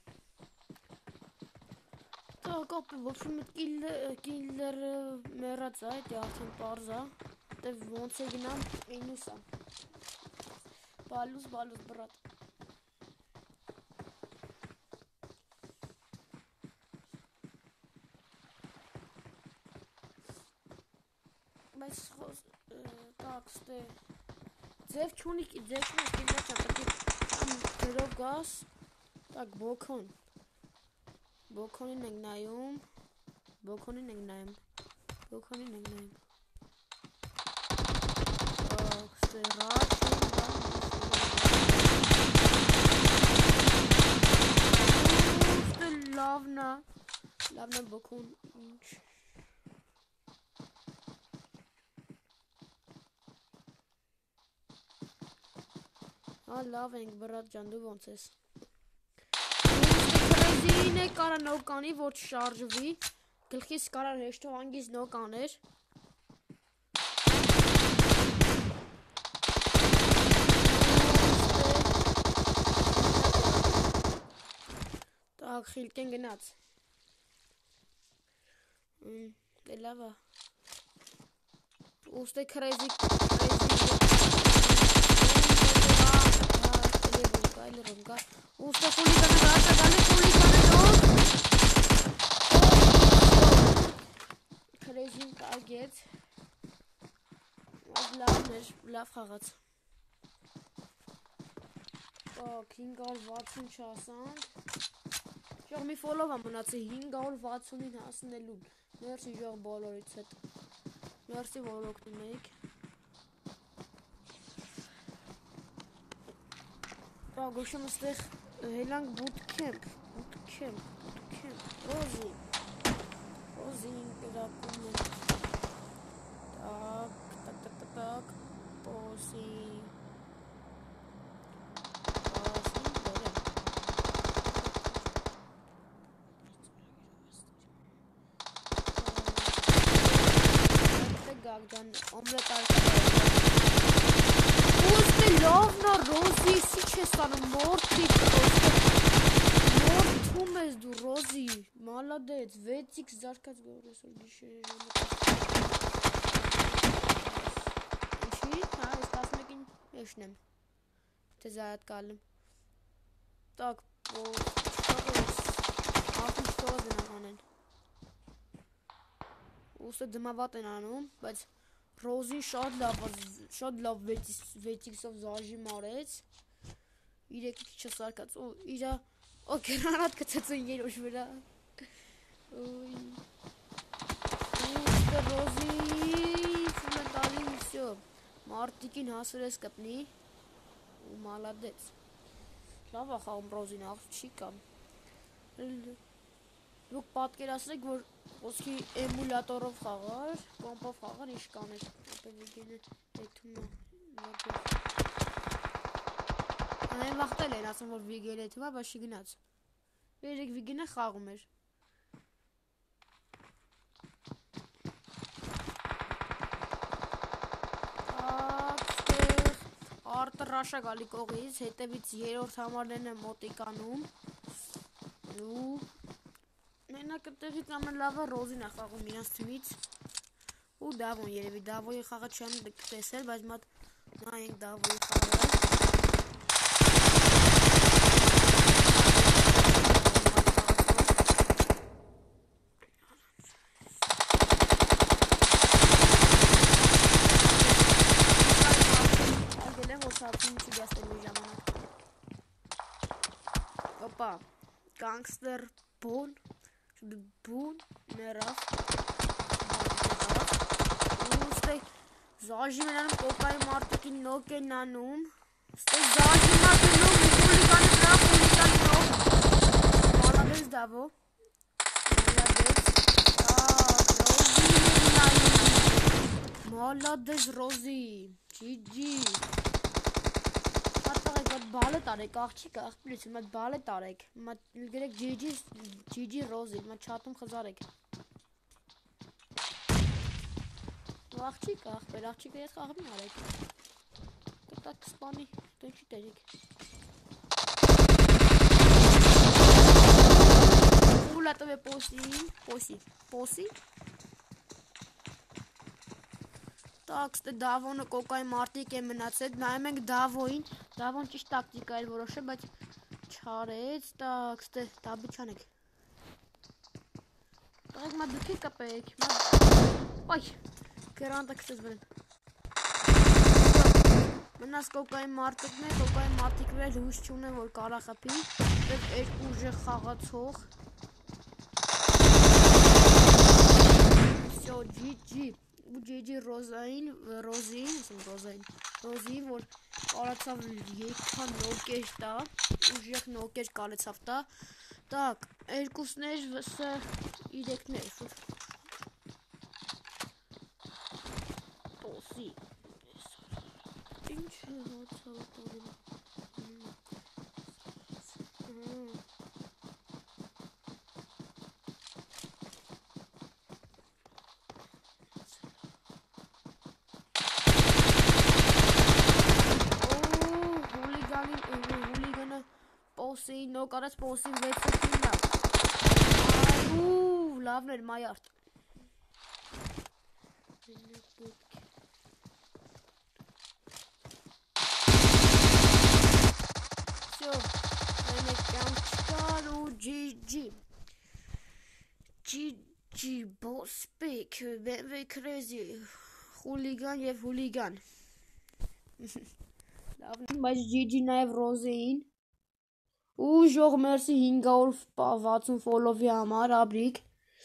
Так, в общем, կիլլերը մեռած է, դա արդեն պարզ է, դե ոնց է գնամ մինուս է։ Բալուս, բրատ։ Բայց так, ստե ձև չունի կիլլեր չապետի դերով գաս, так, Բոքոնին ենք նայում, ստե ռաչ, ստե լավնա բոքոն, ինչ։ Լավ ենք, բրատ ջան, դու ոնց ես։ Քրեզին է կարա նոր կանի, որ չշարժվի, գլխիս կարա հեշտով անգից նոր կաներ։ Так, խիլկեն գնաց։ Դե լավ է։ Ուստե քրեզի Ուստե խուլիկանը Քրեզին կարգեց լավ խաղաց 560 չասանք Ժող մի ֆոլով է մնացի 560-ին հասնելուն Մերսի ժող բոլորից հետ Մերսի որ օգնում էիք Գոշում ստեղ հելանք բուտքեմպ, Ռոզին կրակում են, տակ, պոսի, գագջան, օմլետ Ուստե լավնա Ռոզի, սի չես տանում, մորդիկ Մորդում ես դու Ռոզի, մալադեց, 6x զարկած գորես որ գիշեր Ինչի, հա, ես 11-ին եշնեմ, թե զայատ կալեմ Так, շողս են աղանեն Ուստե դմավատ են անում, բայց Ռոզին շատ լավ 6x-ով զաժիմ արեց, 3x չսարկած, իրա, գրանատ կծեցին երոշ վրա, ուստը Ռոզի ֆուլետալի միսյո, մարդիկին հասր ես կպնի, ու մալադեց, լավ ախաղում Ռոզին աղվ չի կամ, Դուք պատկերացրեք, որ ոսկի էմուլատորով խաղար, կոմպով խաղար, ինչ կաներ, ապե վիգենը եթում է, Այն վաղտել էր ասում, որ վիգեն եթում է, բայց չի գնաց, երեք վիգենը խաղում էր, արտռաշա գալի կողից, հետևից երրորդ համարներն են մոտիկանում։ Ու մենակ այդտեղից ամեն լավը Ռոզին է խաղում իրանց թիմից։ Ու Դավոն երևի Դավոյի խաղը չեմ տեսել, բայց մատ նայենք Դավոյի խաղը։ Opa, gangster Boon մերավ ուստե զաժի մենանում կոկայի մարդիկին նոկ են անում ուստե զաժի մարդիկին հուլիգանի վրա հուլիգանի նոկ մալադես Դավո մալադես Ռոզի GG Բալը տարեք, աղջիկ աղբլից, մատ բալը տարեք, մատ գրեք GG Ռոզի, մատ չատում խզարեք աղջիկ աղբեր, աղջիկը ետ խաղմին արեք կտակ սպանի, տենչի տերեք ուլատով է պոսի Так, ստե Դավոնը կոկայի մարտիկ է մնացել, նայում ենք Դավոյին, Դավոն ճիշտ տակտիկա էր որոշել, բայց չարեց, так, ստե դաբի չանեք Տղեք մա դուքի կպեք, այ, կերանտը կսես վրեն Մնաս կոկայի մարտիկն է, կոկայի մարտիկն էլ հույս չունեն, որ կարա խպի, պետ երկու ուժեղ խաղացող Всё, GG ու GG Ռոզին, որ կարացավ երկան նոկեր տա, ուժեղ նոկեր կարեցավ տա, տակ, երկուսներ վսը իրեկներ, պոսի, ինչ է հացավ տորին, Պոսի, նոկ արած պոսին վեցրին լավ Ու, լավն էր մայարդ Всё, մենեք կյամ չկար ու GG GG, բոսպիկ, BMW Crazy, խուլիգան և հուլիգան Լավն բայց GG նաև Ռոզեին Ուժող մերսի 560 ֆոլովի համար, աբրիկ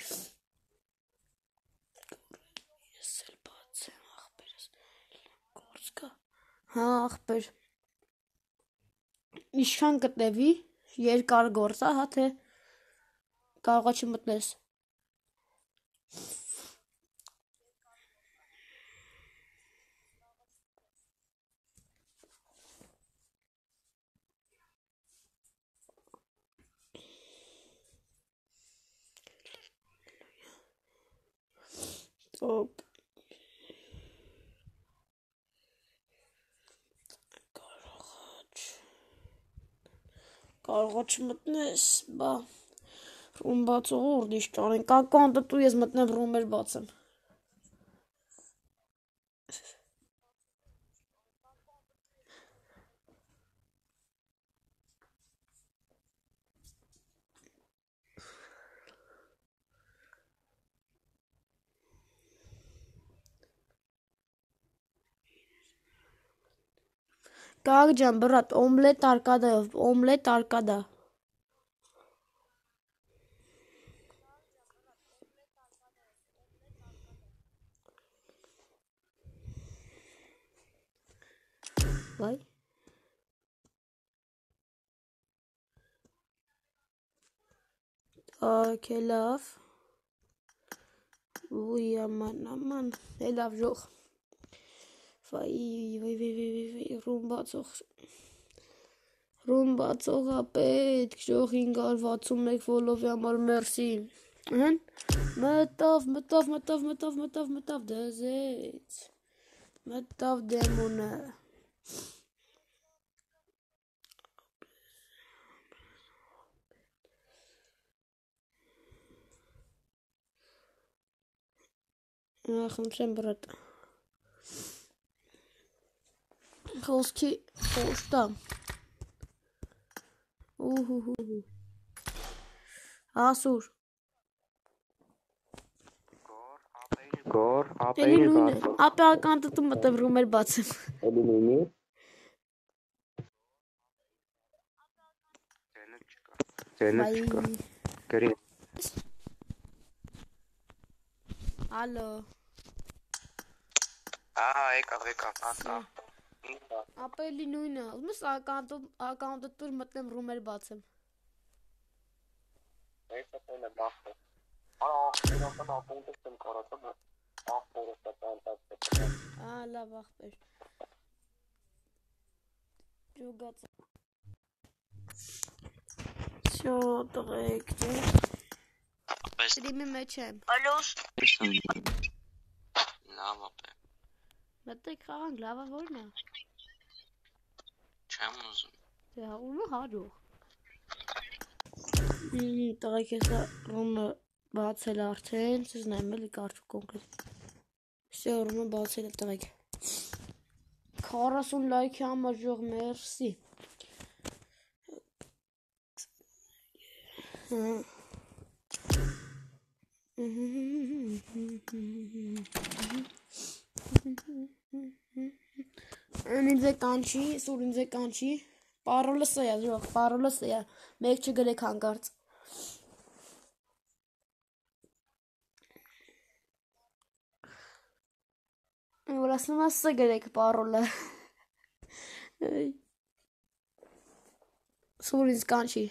Ես էլ բաց եմ աղբերս Գործ կա Հա աղբեր Իշքան կտևի Երկար գործա, հա թե Կարողա չմտնես Ոպ Կարողա չմտնես, բա Ռում բացող ուրդ իշ ճարեն Կակո անտտու ես մտնեմ ռում էր բացեմ Կաղ ջան, բրատ, օմլետ արկադա Վայ Ակե լավ Ուի աման Լավ ժող Վայ Ռում բացող ապետք Ժող 561 ֆոլովի համար մերսի Մտավ դեզեց Մտավ դեմոնը Խնդրեմ բրատ։ Խոսքի խոշտա։ Ուհուհու։ Ասուր։ Գոր, Էլի նույնը։ Ապա ականտում մտեմ ռումեր բացեմ։ էլի նույնի։ Ձենը չկա։ Գրի։ Ալո։ Եկավ, ասա։ Ապա էլի նույնը։ Ուզում ես ականտում մտեմ ռումեր բացեմ։ Եկա տենը բախը։ Իրական ակունտս եմ կարացում, ախորս է տանտած։ Լավ ախպեր։ Ջուգաց։ Շո տղեկ ջե։ Սրիմի մեջ եմ։ Ալոս։ Լավ ապե։ Մտեք խաղանք, լավա որն է։ Չեմ ուզում։ Դե ումը հարուղ։ Տղեկ հեսա ռումը բացել արդեն, սեզ նայմ էլի կարդու կոնկրետ։ Սե ռումը բացել է տղեկ։ 40 լայքի համար ժող մերսի։ Ինձ է կանչի, սուր ինձ է կանչի, պարոլը սա է, ժող, պարոլը սա է, մեկ չգրեք հանգարց։ Որ ասում է սա գրեք պարոլը։ Սուր ինձ կանչի։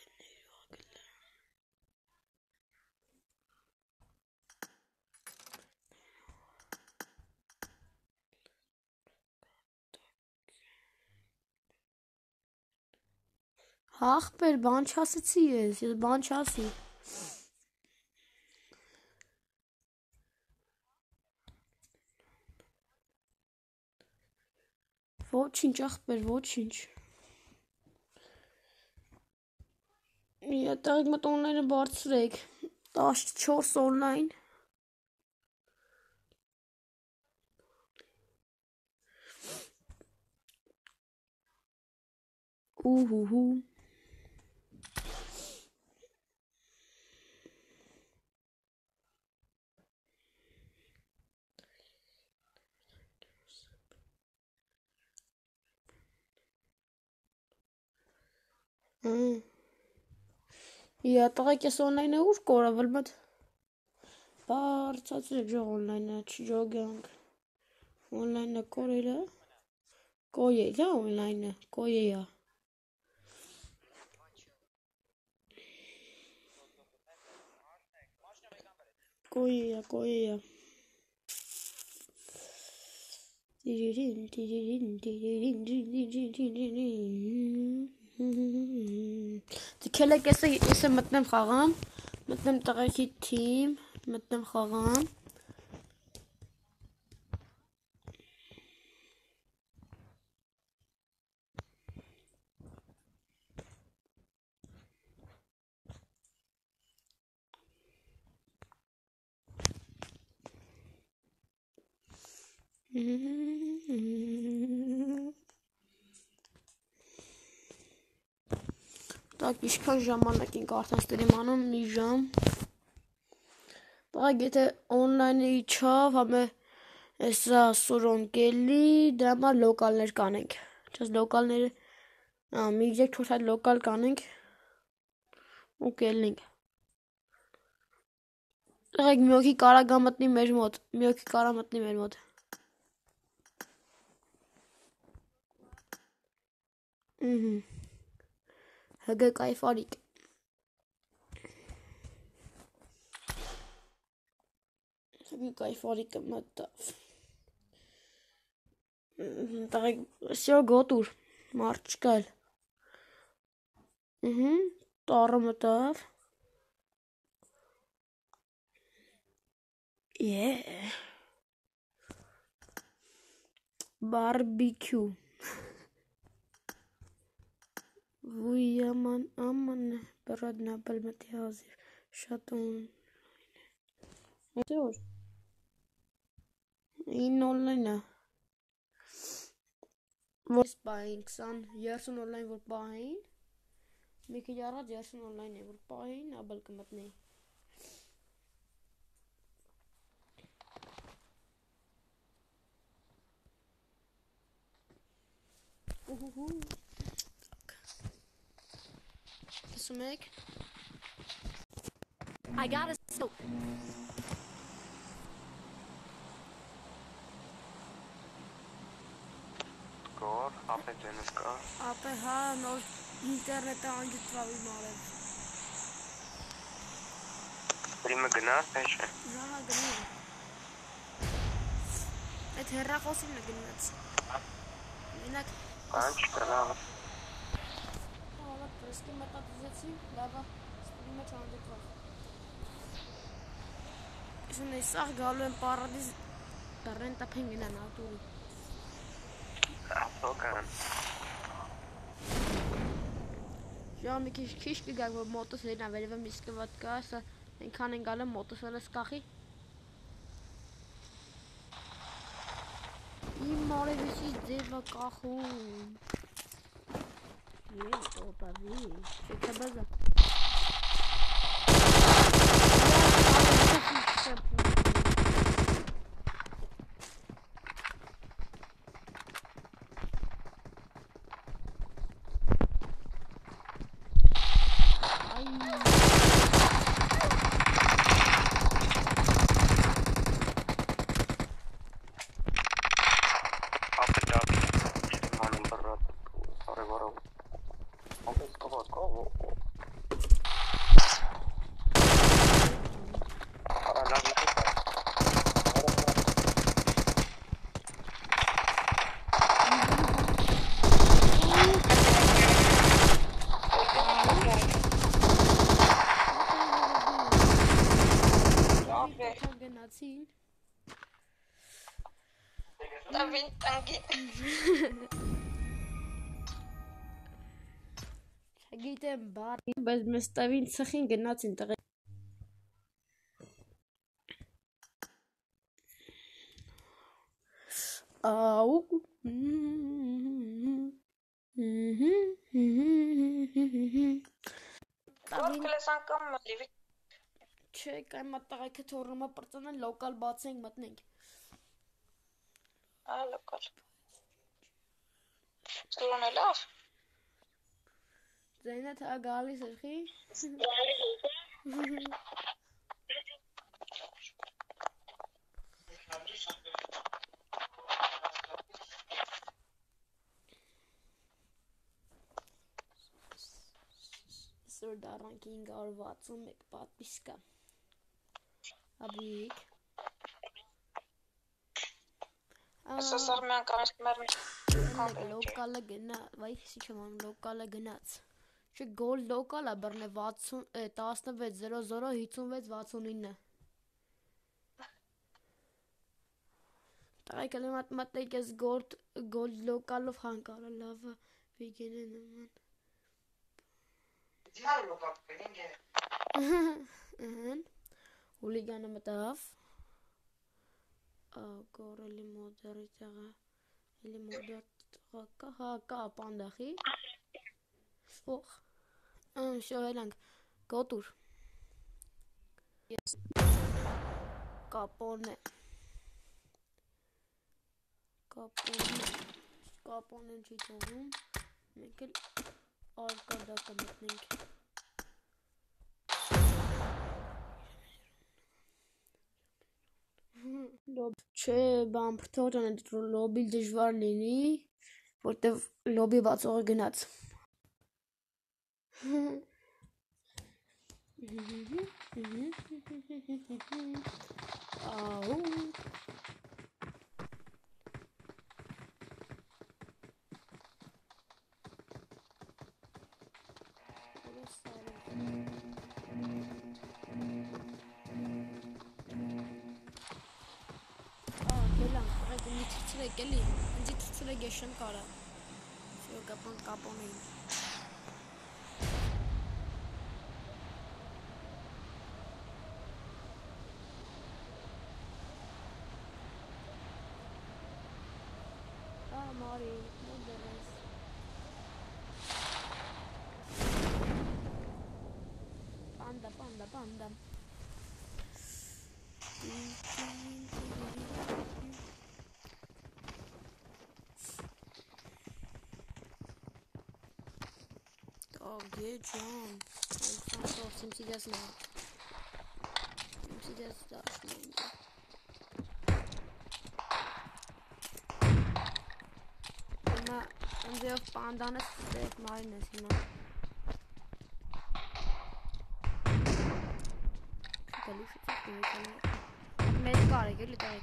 Ախպեր, բան չասեցի ես բան չասի։ Ոչինչ ախպեր, ոչինչ։ Ետաղիք մտ օնլայնը բարձրեք, 14 օնլայն։ Ուհուհու։ Տղեկ ես օնլայնը ուր կորավել մտ բարձացրեք ժող օնլայնը չջոգանք օնլայնը կորելը կոյելա օնլայնը կոյեյա կոյեյա Դիքելեք ես մտնեմ խաղամ, մտնեմ տղեքի թիմ, մտնեմ խաղամ Так, իշքան ժամանակ ենք արդեն ստրիմ անում, մի ժամ Տղակ եթե օնլայնը իչավ, համե Էսա սուրոն կելի, դրա համար լոկալներ կանենք Չաս լոկալները, մի գեք թոս այդ լոկալ կանենք ու կելնենք Տղակ մի օքի կարագա մտնի մեր մոտ, մի օքի կարա մտնի մեր մոտ Հգը կայֆարիկ Հգը կայֆարիկը մտավ Տղակ սյո գոտուր մարդ չկալ Տարը մտավ Բարբիքյու Վույ աման բրադնա բլմտի հազիվ շատ օնլայն է In online. Was buying son. Yerson online wordt buying. Mickey Jara Yerson online wordt buying. Abel kemat nee. This will make. I got a scope. Score, आप एक दिन का Ape ha no internet aan dit trouwens maar. prima gnaat is. Ja, genau. Het herrakos in de gnet. Inak. પાંચ કલાક Ola preski meta dizeci. Lava. Prima aan dit was. Is een zag galo in paradis. Renta pengina na tu. zo kan. Ja, ik is kies gegaan met motors heen en we missen wat kaas. En kan ik alle motors wel eens kachie. Iemand is iets even kachoen. Jee, opa wie. Check het baza. Op het dak. Man berot. Sorry waarom. Op het kop kop. Zien. Dat wint Tangi. Gaat een bar. Bas mestavin sahin genat inter. Au. Wat kelesan kam livi. Check I'm at the Toruma person and local boxing matning. Ah, lokal. Slå ner lav. Zeynep Agali Sergi. Serdar ranking और वात्सो में बात पिसका अभी एक Så sarmen kan smärma. lokale genat vai sikhaman lokale genat she gold local abarne वात्सो 16.00 56.69 Try kalimat matlik as gold local of Hankara lava beginning Huligana mataf. Agora ele modera ka pandachi. Och. Zo lang. Kotur. Yes. Kapone chitorum. Mekel और kada commitment. چه بام پرتوتان لوبی دجوار لینی wordt de lobby wat zo genat. Kelly, انت تتلاقي الشنكارة شو كابونين Panda. Oh, good John. Simsigas na. Simsigas dash manga. Ama önce yok bandana size marinesi ma. Kalı şu çok kalı. Med kare gül tarik.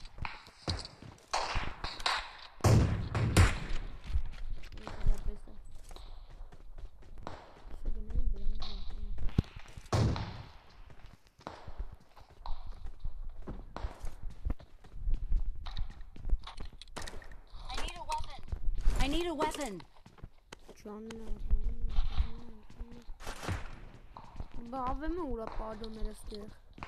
I need a weapon. Bravo me ora pardon me styr.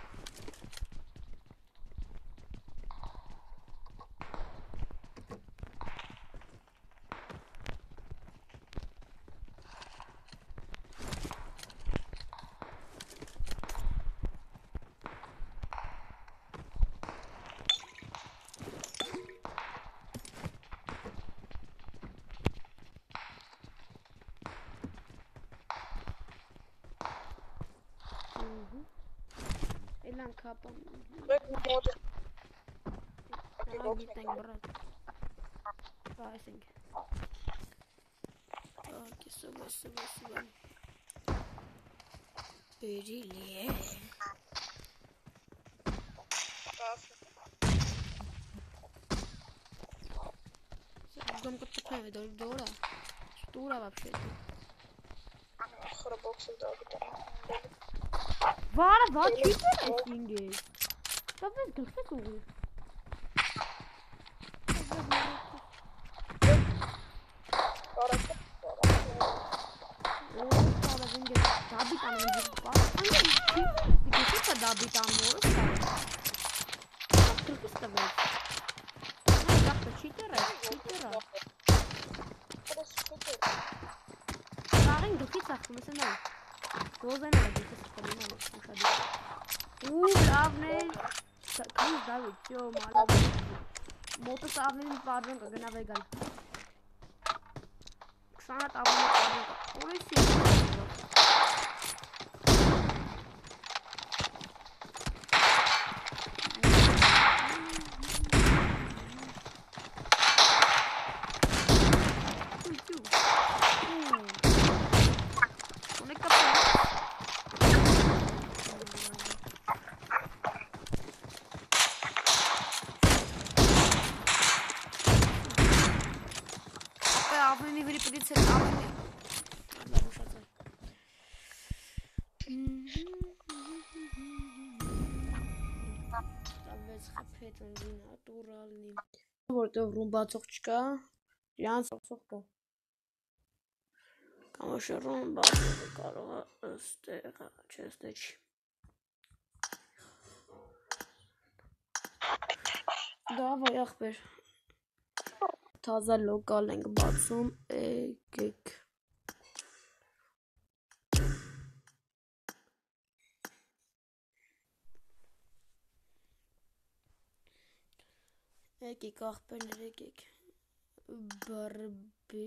Elan kapan. I think. Okay, super. Really? Громко тупая, Дора. Штура вообще-то. Var çıkıyor şimdi. Tabii dursa olur. Tabii tanımcı var. Hangi tabii tanımıyoruz. Kırkız tabii. Ne yaptı? Çitera. Sarın dökü saktı mesela. Rozan öyle dökü saktı. Avne. Kız da geçiyor malı. Motor avnenin pardon kagana vegan. Sanat avne pardon. Orası. Naturalni. Որտեղ ռումբացող չկա, իրանց ոսող կա։ Կամ որ ռումբացողը կարող է ըստեղ, չստե չի։ Դավայ ախպեր, թազա լոկալ ենք բացում, եկեք։ Եկեք ախպերներ, եկեք, բրբի,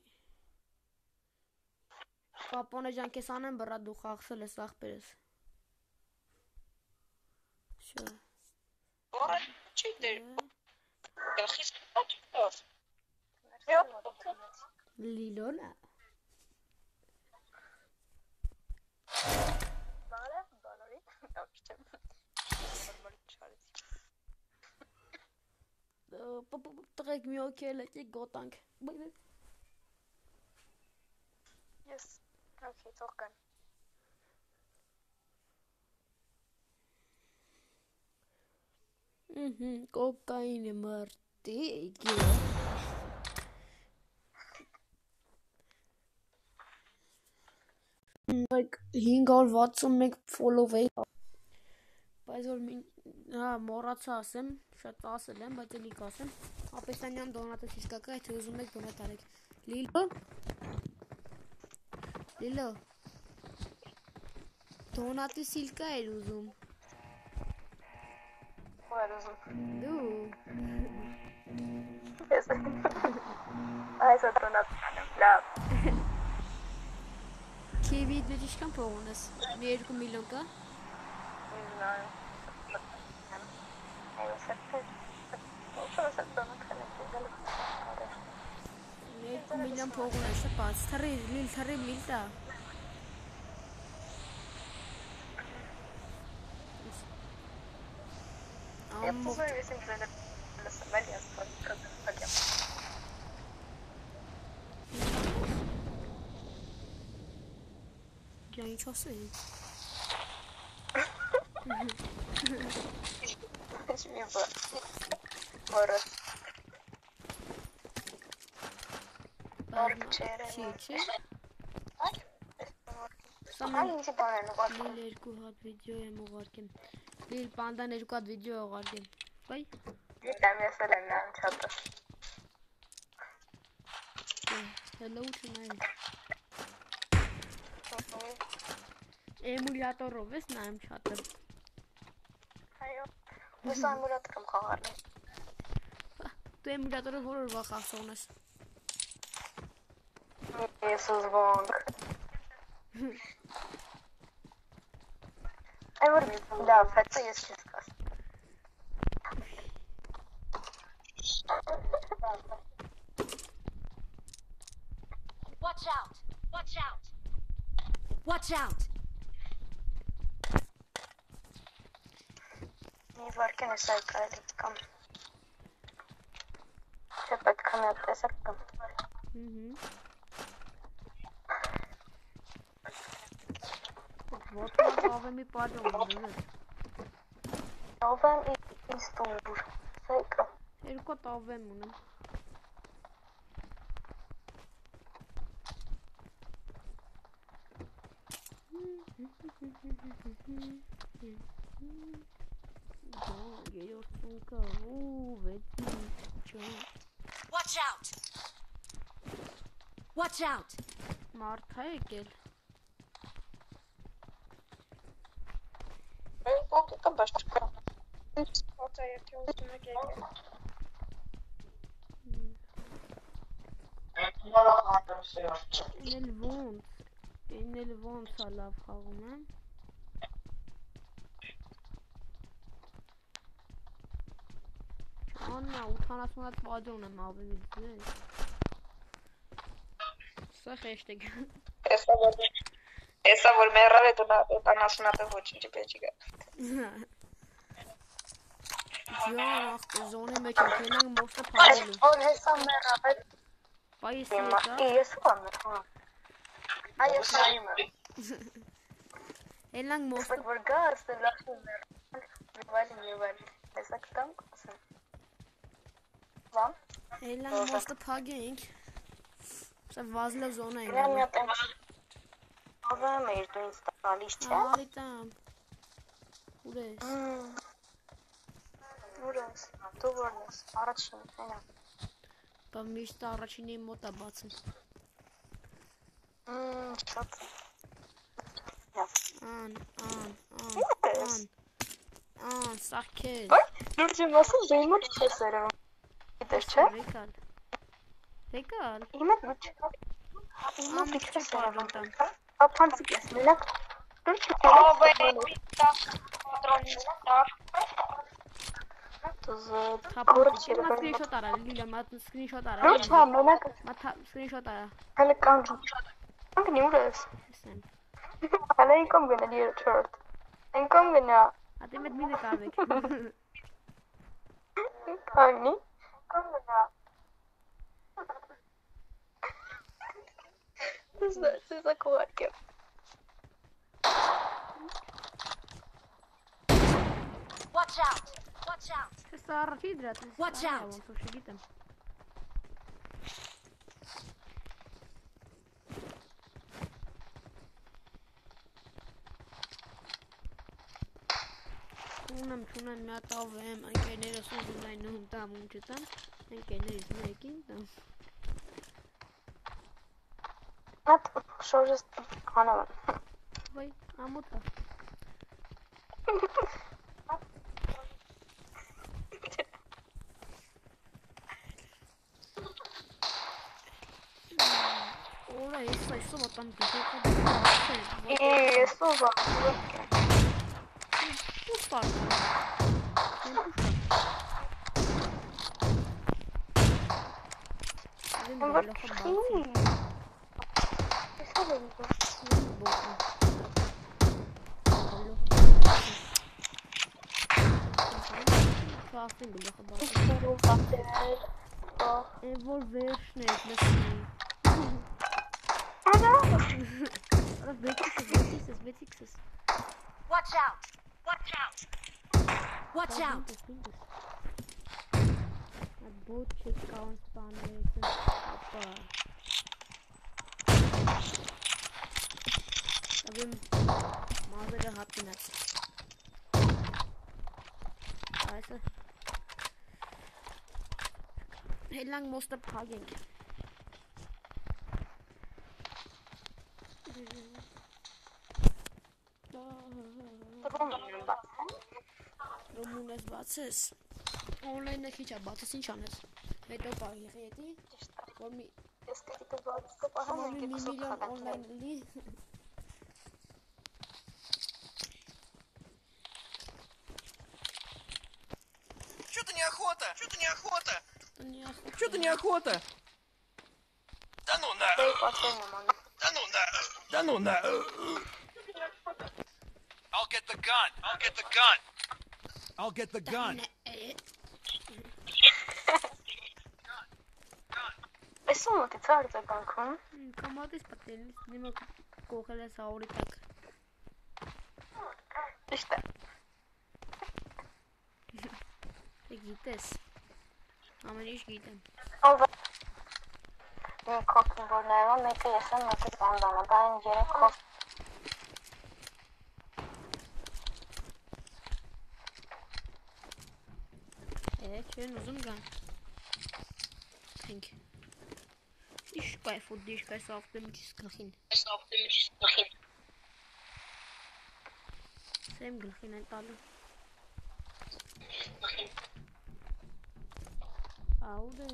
կապոնե ժան կես անեմ բրա դու խաղսել ես ախպերես, շո, Որը չի դեր, գլխիս լիլոն է, Բարի, ապիշտեմ, տղեկ մի օքել եկեք գոտանք, Yes, okay, թող կան, կոկային է մարտի, Like 561 follow-ը բայց որ մոռացա ասեմ, շատ ասել եմ, բայց էլի կասեմ, Ապեսանյան դոնատը ֆիսկակա, եթե ուզում եք դոնատ արեք, Լիլո, Դոնատի սիլկա էր ուզում։ Ո՞ր ուզում։ Դու։ Ես։ Այս դոնատ լավ։ Քիվի դու ինչքան փող ունես։ 2 միլիոն կա։ Նայ։ Այս սեփ։ Ո՞ր դոնատ քանեք գալու։ 2 միլիոն փող ունես, բաց թռի, միլ տա։ Ամո։ Ես ինքն եմ լսվել ես podcast։ Ջա ինչ ասեի։ Ես մի բան։ Որը Չի։ Սամեն ինձ բանն ուղարկում։ Լիլ 2 հատ վիդեո եմ ուղարկեմ։ Լիլ պանդան 2 հատ վիդեո ուղարկեմ։ Բայ։ Դիտեմ ես էլ եմ նայում չաթը։ Hello չնայեմ։ Էմուլյատորով ես նայում չաթը։ Այո։ Ես ամուրատ կամ խաղալ եմ։ Դու էմուլյատորով որով խաղացողն ես։ Ես ուզվոնք։ Այ որ լավ, հետո ես չես կաս։ Watch out! Watch out! Watch out! Մի վարկեն ես այլ կարելից կամ։ Չէ պետք է մի հատ տեսակ կամ։ Вот авами падон։ Ավեմ ինստուր։ Սայկա։ Երկու տավեմ ունեմ։ Watch out! Watch out! Մարդ է եկել։ Ո՞ք կամ բաշկա։ Ինչ սպորտը եթե ուզում եք եկել։ Էնել ոնց է լավ խաղում եմ։ Աննա 80 հատ պատոն եմ ավելից ձեզ։ Սա խեշտ է։ Եսա որ մեռալ է դու 70 հատ ոչինչ պետք է։ Ջան, զոնի մեջ ենք մոստը փակելու։ Որ հեսա մեռալ է։ Բայց Ես ո՞մ եմ։ Այ ես նայում եմ։ Էլանք մոստը Որ գաս լախում է։ Վայրի։ Հեսա կտամ ասեմ։ Վան։ Էլանք մոստը փակենք։ Սա վազլը զոնա է։ Մի հատ ավեմ էր դու ինձ տալիս չէ։ Ալիտամ։ Ուր ես։ Ուր ես։ Դու ո՞ր ես։ Առաջին այնա։ Բա միշտ առաջինի մոտ է բացում։ Շատ։ Ան, սախքել։ Լուրջ եմ ասում, դու իմ մոտ չես երևում։ Գիտես չէ։ Եկալ։ Իմ հետ ոչ։ Իմ մոտ Ամիք չես երևում։ չպարոտամ։ Ապանցիկ ես, մենակ։ Լուրջ եմ։ Սկրինշոտ արա, Լիլա, մատ սկրինշոտ արա։ Լուրջ եմ, մենակ։ Մատ սկրինշոտ արա։ Հələ կանգ։ Կանգնի ուր ես։ Հեսեն։ Հələ ինքամ գնա երթորդ։ Ինքամ գնա։ Ատի մեծ մի նկարվեք։ Կանգնի։ Ինքամ գնա։ Սա կողարկե։ Watch out! Watch out! Սա առաջի դրած։ Watch out. Ոնց որ չգիտեմ։ Ունեմ մի հատ ավեմ, ընկերներս ուզում են նույն տամ ու չտամ, ընկերներից մեկին տամ։ Հատ շորժես հանավան։ Վայ, ամոթա։ Ora essa è solo tanto Sto usando perché? Ma perché? Che sto vedendo? Io battere. Evolver schnell, Messi. Das Wichtigste. Watch out! Watch out! Watch out! Das Boot schickt ganz Bahnwege. Hoppa. Da bin Mauser gehabt in das. Scheiße. Wie lang muss der Parking? Romunes bacis. Online de hiç bacis inşanız. Meto parking khayati. Formi. Estetik bazı pahalı Formi ki milyon online li. Что-то неохота. Что-то неохота. Dünyası. Что-то неохота. Да ну на. Да ну на. Да ну на. I'll get the gun. I'll get the gun. I'll get the gun. Nessuno ti tarda qualcuno? Kamatis patelis. Nima kokele sauri tak. İşte. Gites. Ama iş gidem. Ama ben korktum buradan. Ne kıyasın nasıl bandana. Ben yere korktum. Evet, schön uzun gun. Pink. Ich bei für dich besser auf dem Skin. Same glachin entalo. Aude.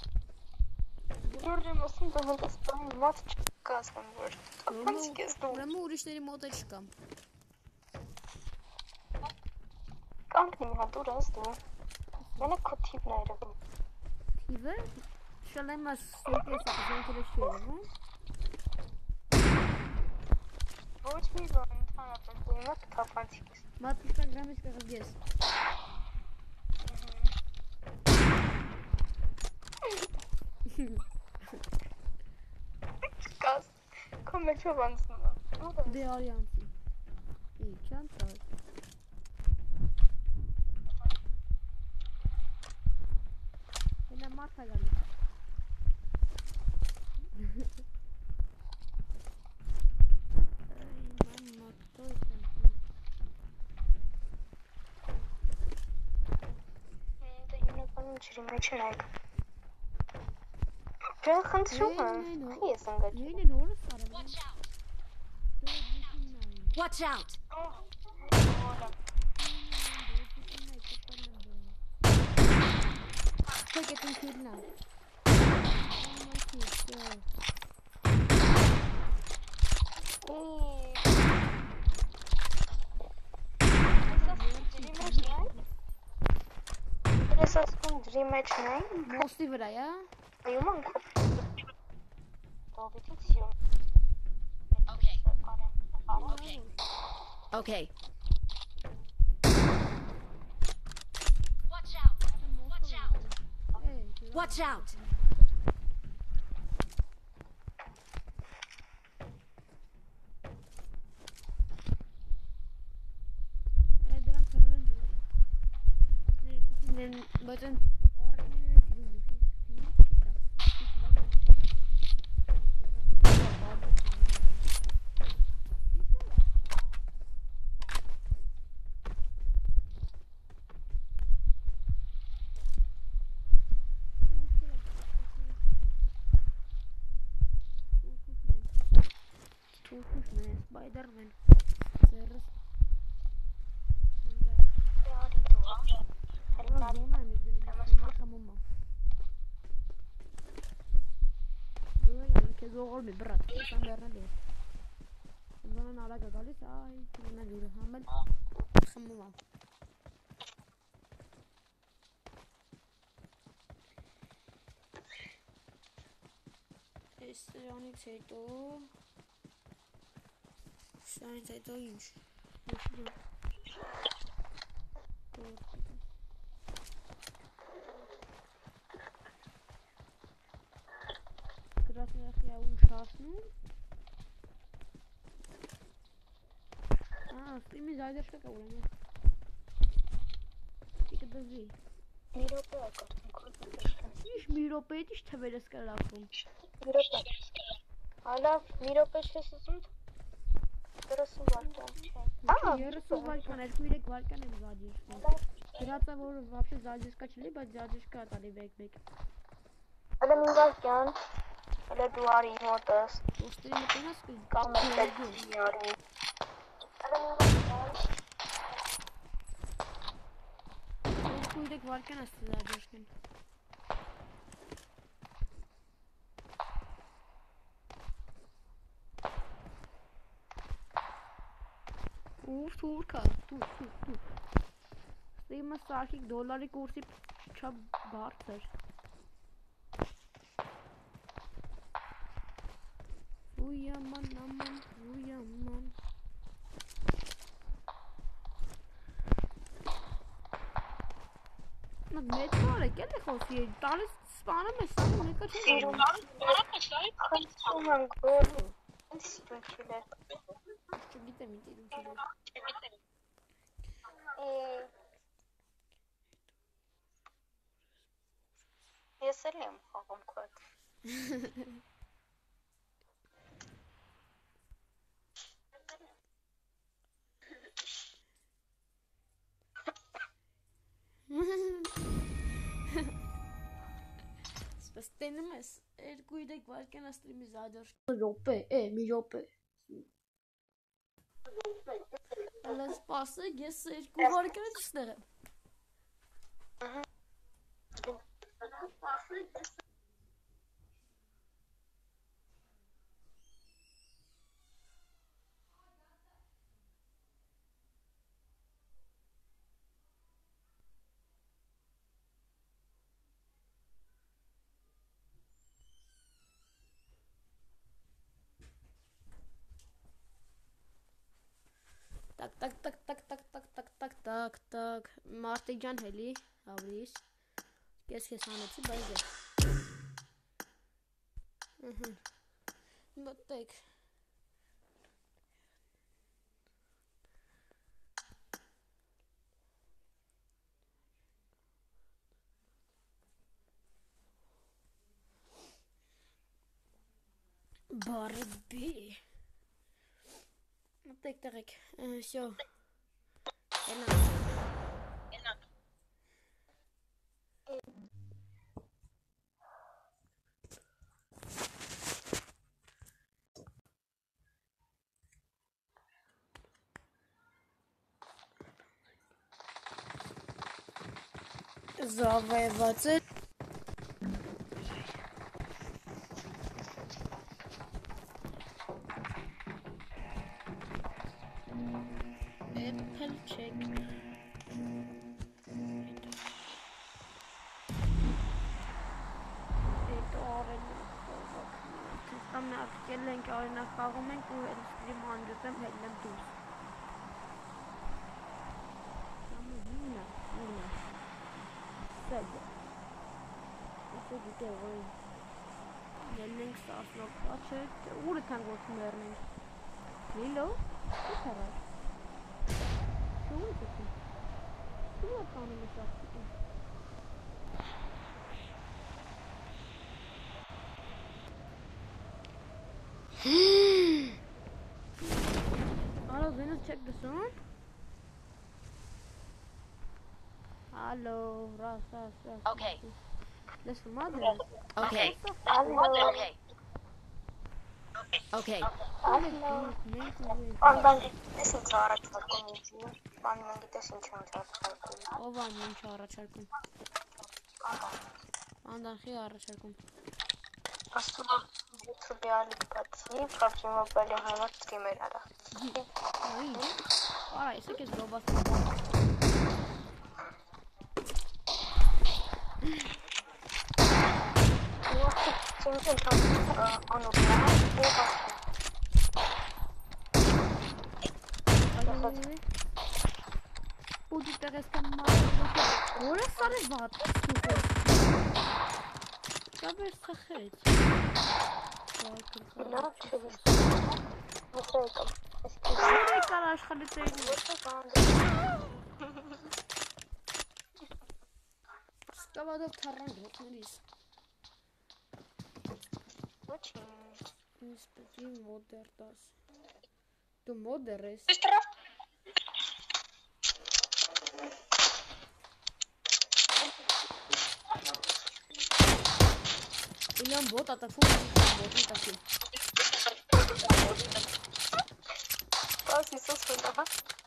Gördüm aslında ben İspanya maç çıkarsam var. Kapanış kestim. Remu uğraşları moda çıkam. Kanka mi ha duras du. Bana kotip nerede bu? Tive? Şalema sürekli sakızın keleşiyor mu? Borç mi var? Tamam ben duymak kapanış kestim. Matışka gramis kakagez. Gaz. Kommer çok ansında. Det har jag inte. Ikan tar. Den matta gali. Ben matta Da yine bana çürüme çürek. Ben konuşuyorum. İyi sen kaç. Yine ne olur sarı. Watch out! Watch out! Take it in kid now. Esas un dream match ne? Måste vi det, ja? Ayuman ko. Då vet inte jag. Okay. Okay. Okay. Watch out! Watch out! Watch out! Ederan kararın. Ne bakın orada Spider-Man. yari duha. Ama zonaymış benim. Sonra kamama. Zona geldi ki zor olmuyor bırak. Sen derine değil. Zona nara gagalı say. Zona değil. Hamel. Kamama. Yani şeydo. Yani şeydoymuş. Krasnaya ya ужасно. Ты мне зайдешь как время. Ты подожди. Иш Миропе, ты что ведешь калафом? Hala Mirope sesizim. Yarası varken Yarısı varken, erkek varken ne задержка. Пирата вообще задержка либо задержка тали бек. Hala min varken. Hala duvar imotas. Dostlarım yapıyor nasıl? Kalmak yari. Erkek varken nasıl zadержка? Turka. Tur. Стоим сахик доллары курсы чаб бартер. Uyaman aman uyaman. Metro क्या लिखा उसी ताले स्पाना में सब निकल चुका Konuşmam doğru. İstiyorlar. Çünkü de mi dedim ki Yeselim hagam kod. Спастенемес. Erkuydek varken astrimiz adır. Mi rope. Alla spasa gess erku varken işte. Tak. Martijan heli. Avris. Kes aneti bayge. Batek. Barbie. Tek. Zo. Завоеватель. Apple check. Am aktuellen gehören Erfahrungen zu extrem anderem Hellen durch. Samina. Säg. Jag får lite oj. Hellen startlock. Ordet kan gå till mörning. Lillo. Det här är. Så olika ting. Så jag kan inte sagt det. Alright, let's check the sound. Hello, Ras. Okay. Listen, mother. Okay. Hello. Okay. Okay. Ondan gitmesin çağıra çarpımcı. Benden gidesin çarpımcı. Ով ան ինչ առաջարկում։ Անդան խի առաջարկում։ Ասում YouTube-ի ալիքացի, PUBG Mobile-ի համար սթրիմեր արա։ Այն։ Արա, եսեք ես ռոբոտ։ Çünkü çok onu Ուդի տեղես կամ որը սարը վատ Կաբեր սխեց Որը կար աշխալի ծեյնի Սկավադով թարան գողներիս Ինձ պետի մոդեր տաս Դու մոդեր ես Իլան բոտ ատավում բոտի տասի Բաս իսոս խնդահա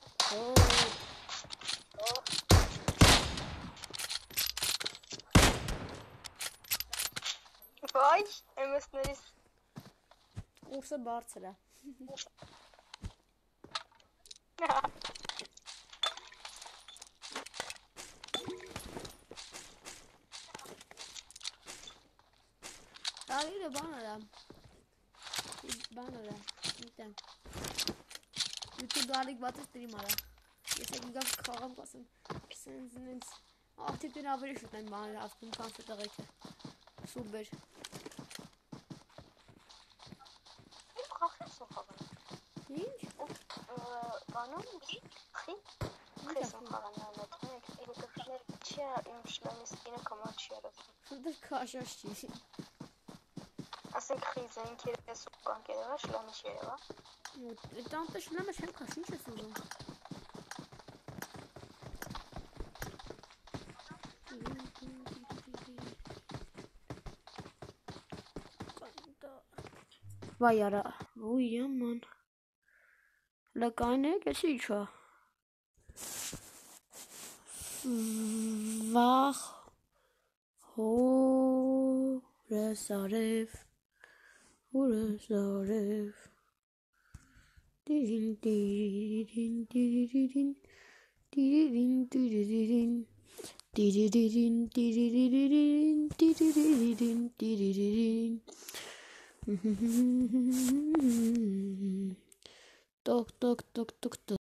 Վայ, էմեսներից Ուրսը բարձր է Տարիրը բաներ է միտեմ YouTube գալիք բաց է ստրիմ արա Ես է գիգավ կխաղամ կասեմ Սենց աղթիքներ ավելի շուտ են բաներ ասկում կան սետաղեքը Սուբեր Ինչ? Բանում խի Խեսում խաղանան Էլեկտրներ չի իմ շլանիսկինը կոմալ չի արասում Դա կաշաշ չի Ասենք խիզային կերես ու կանք երևա շլանիշ երևա Տանտը շլամը չեմ կաշ ինչ ես ուզում Վայ արա, ոյ ման Լկայն է, կեսի իչա Վախ Հորես արև Հորես արև Տիրին տիրին տիրին Տիրին տիրին Տիրին տիրին տիրին տիրին Տոկ տոկ տոկ տոկ տոկ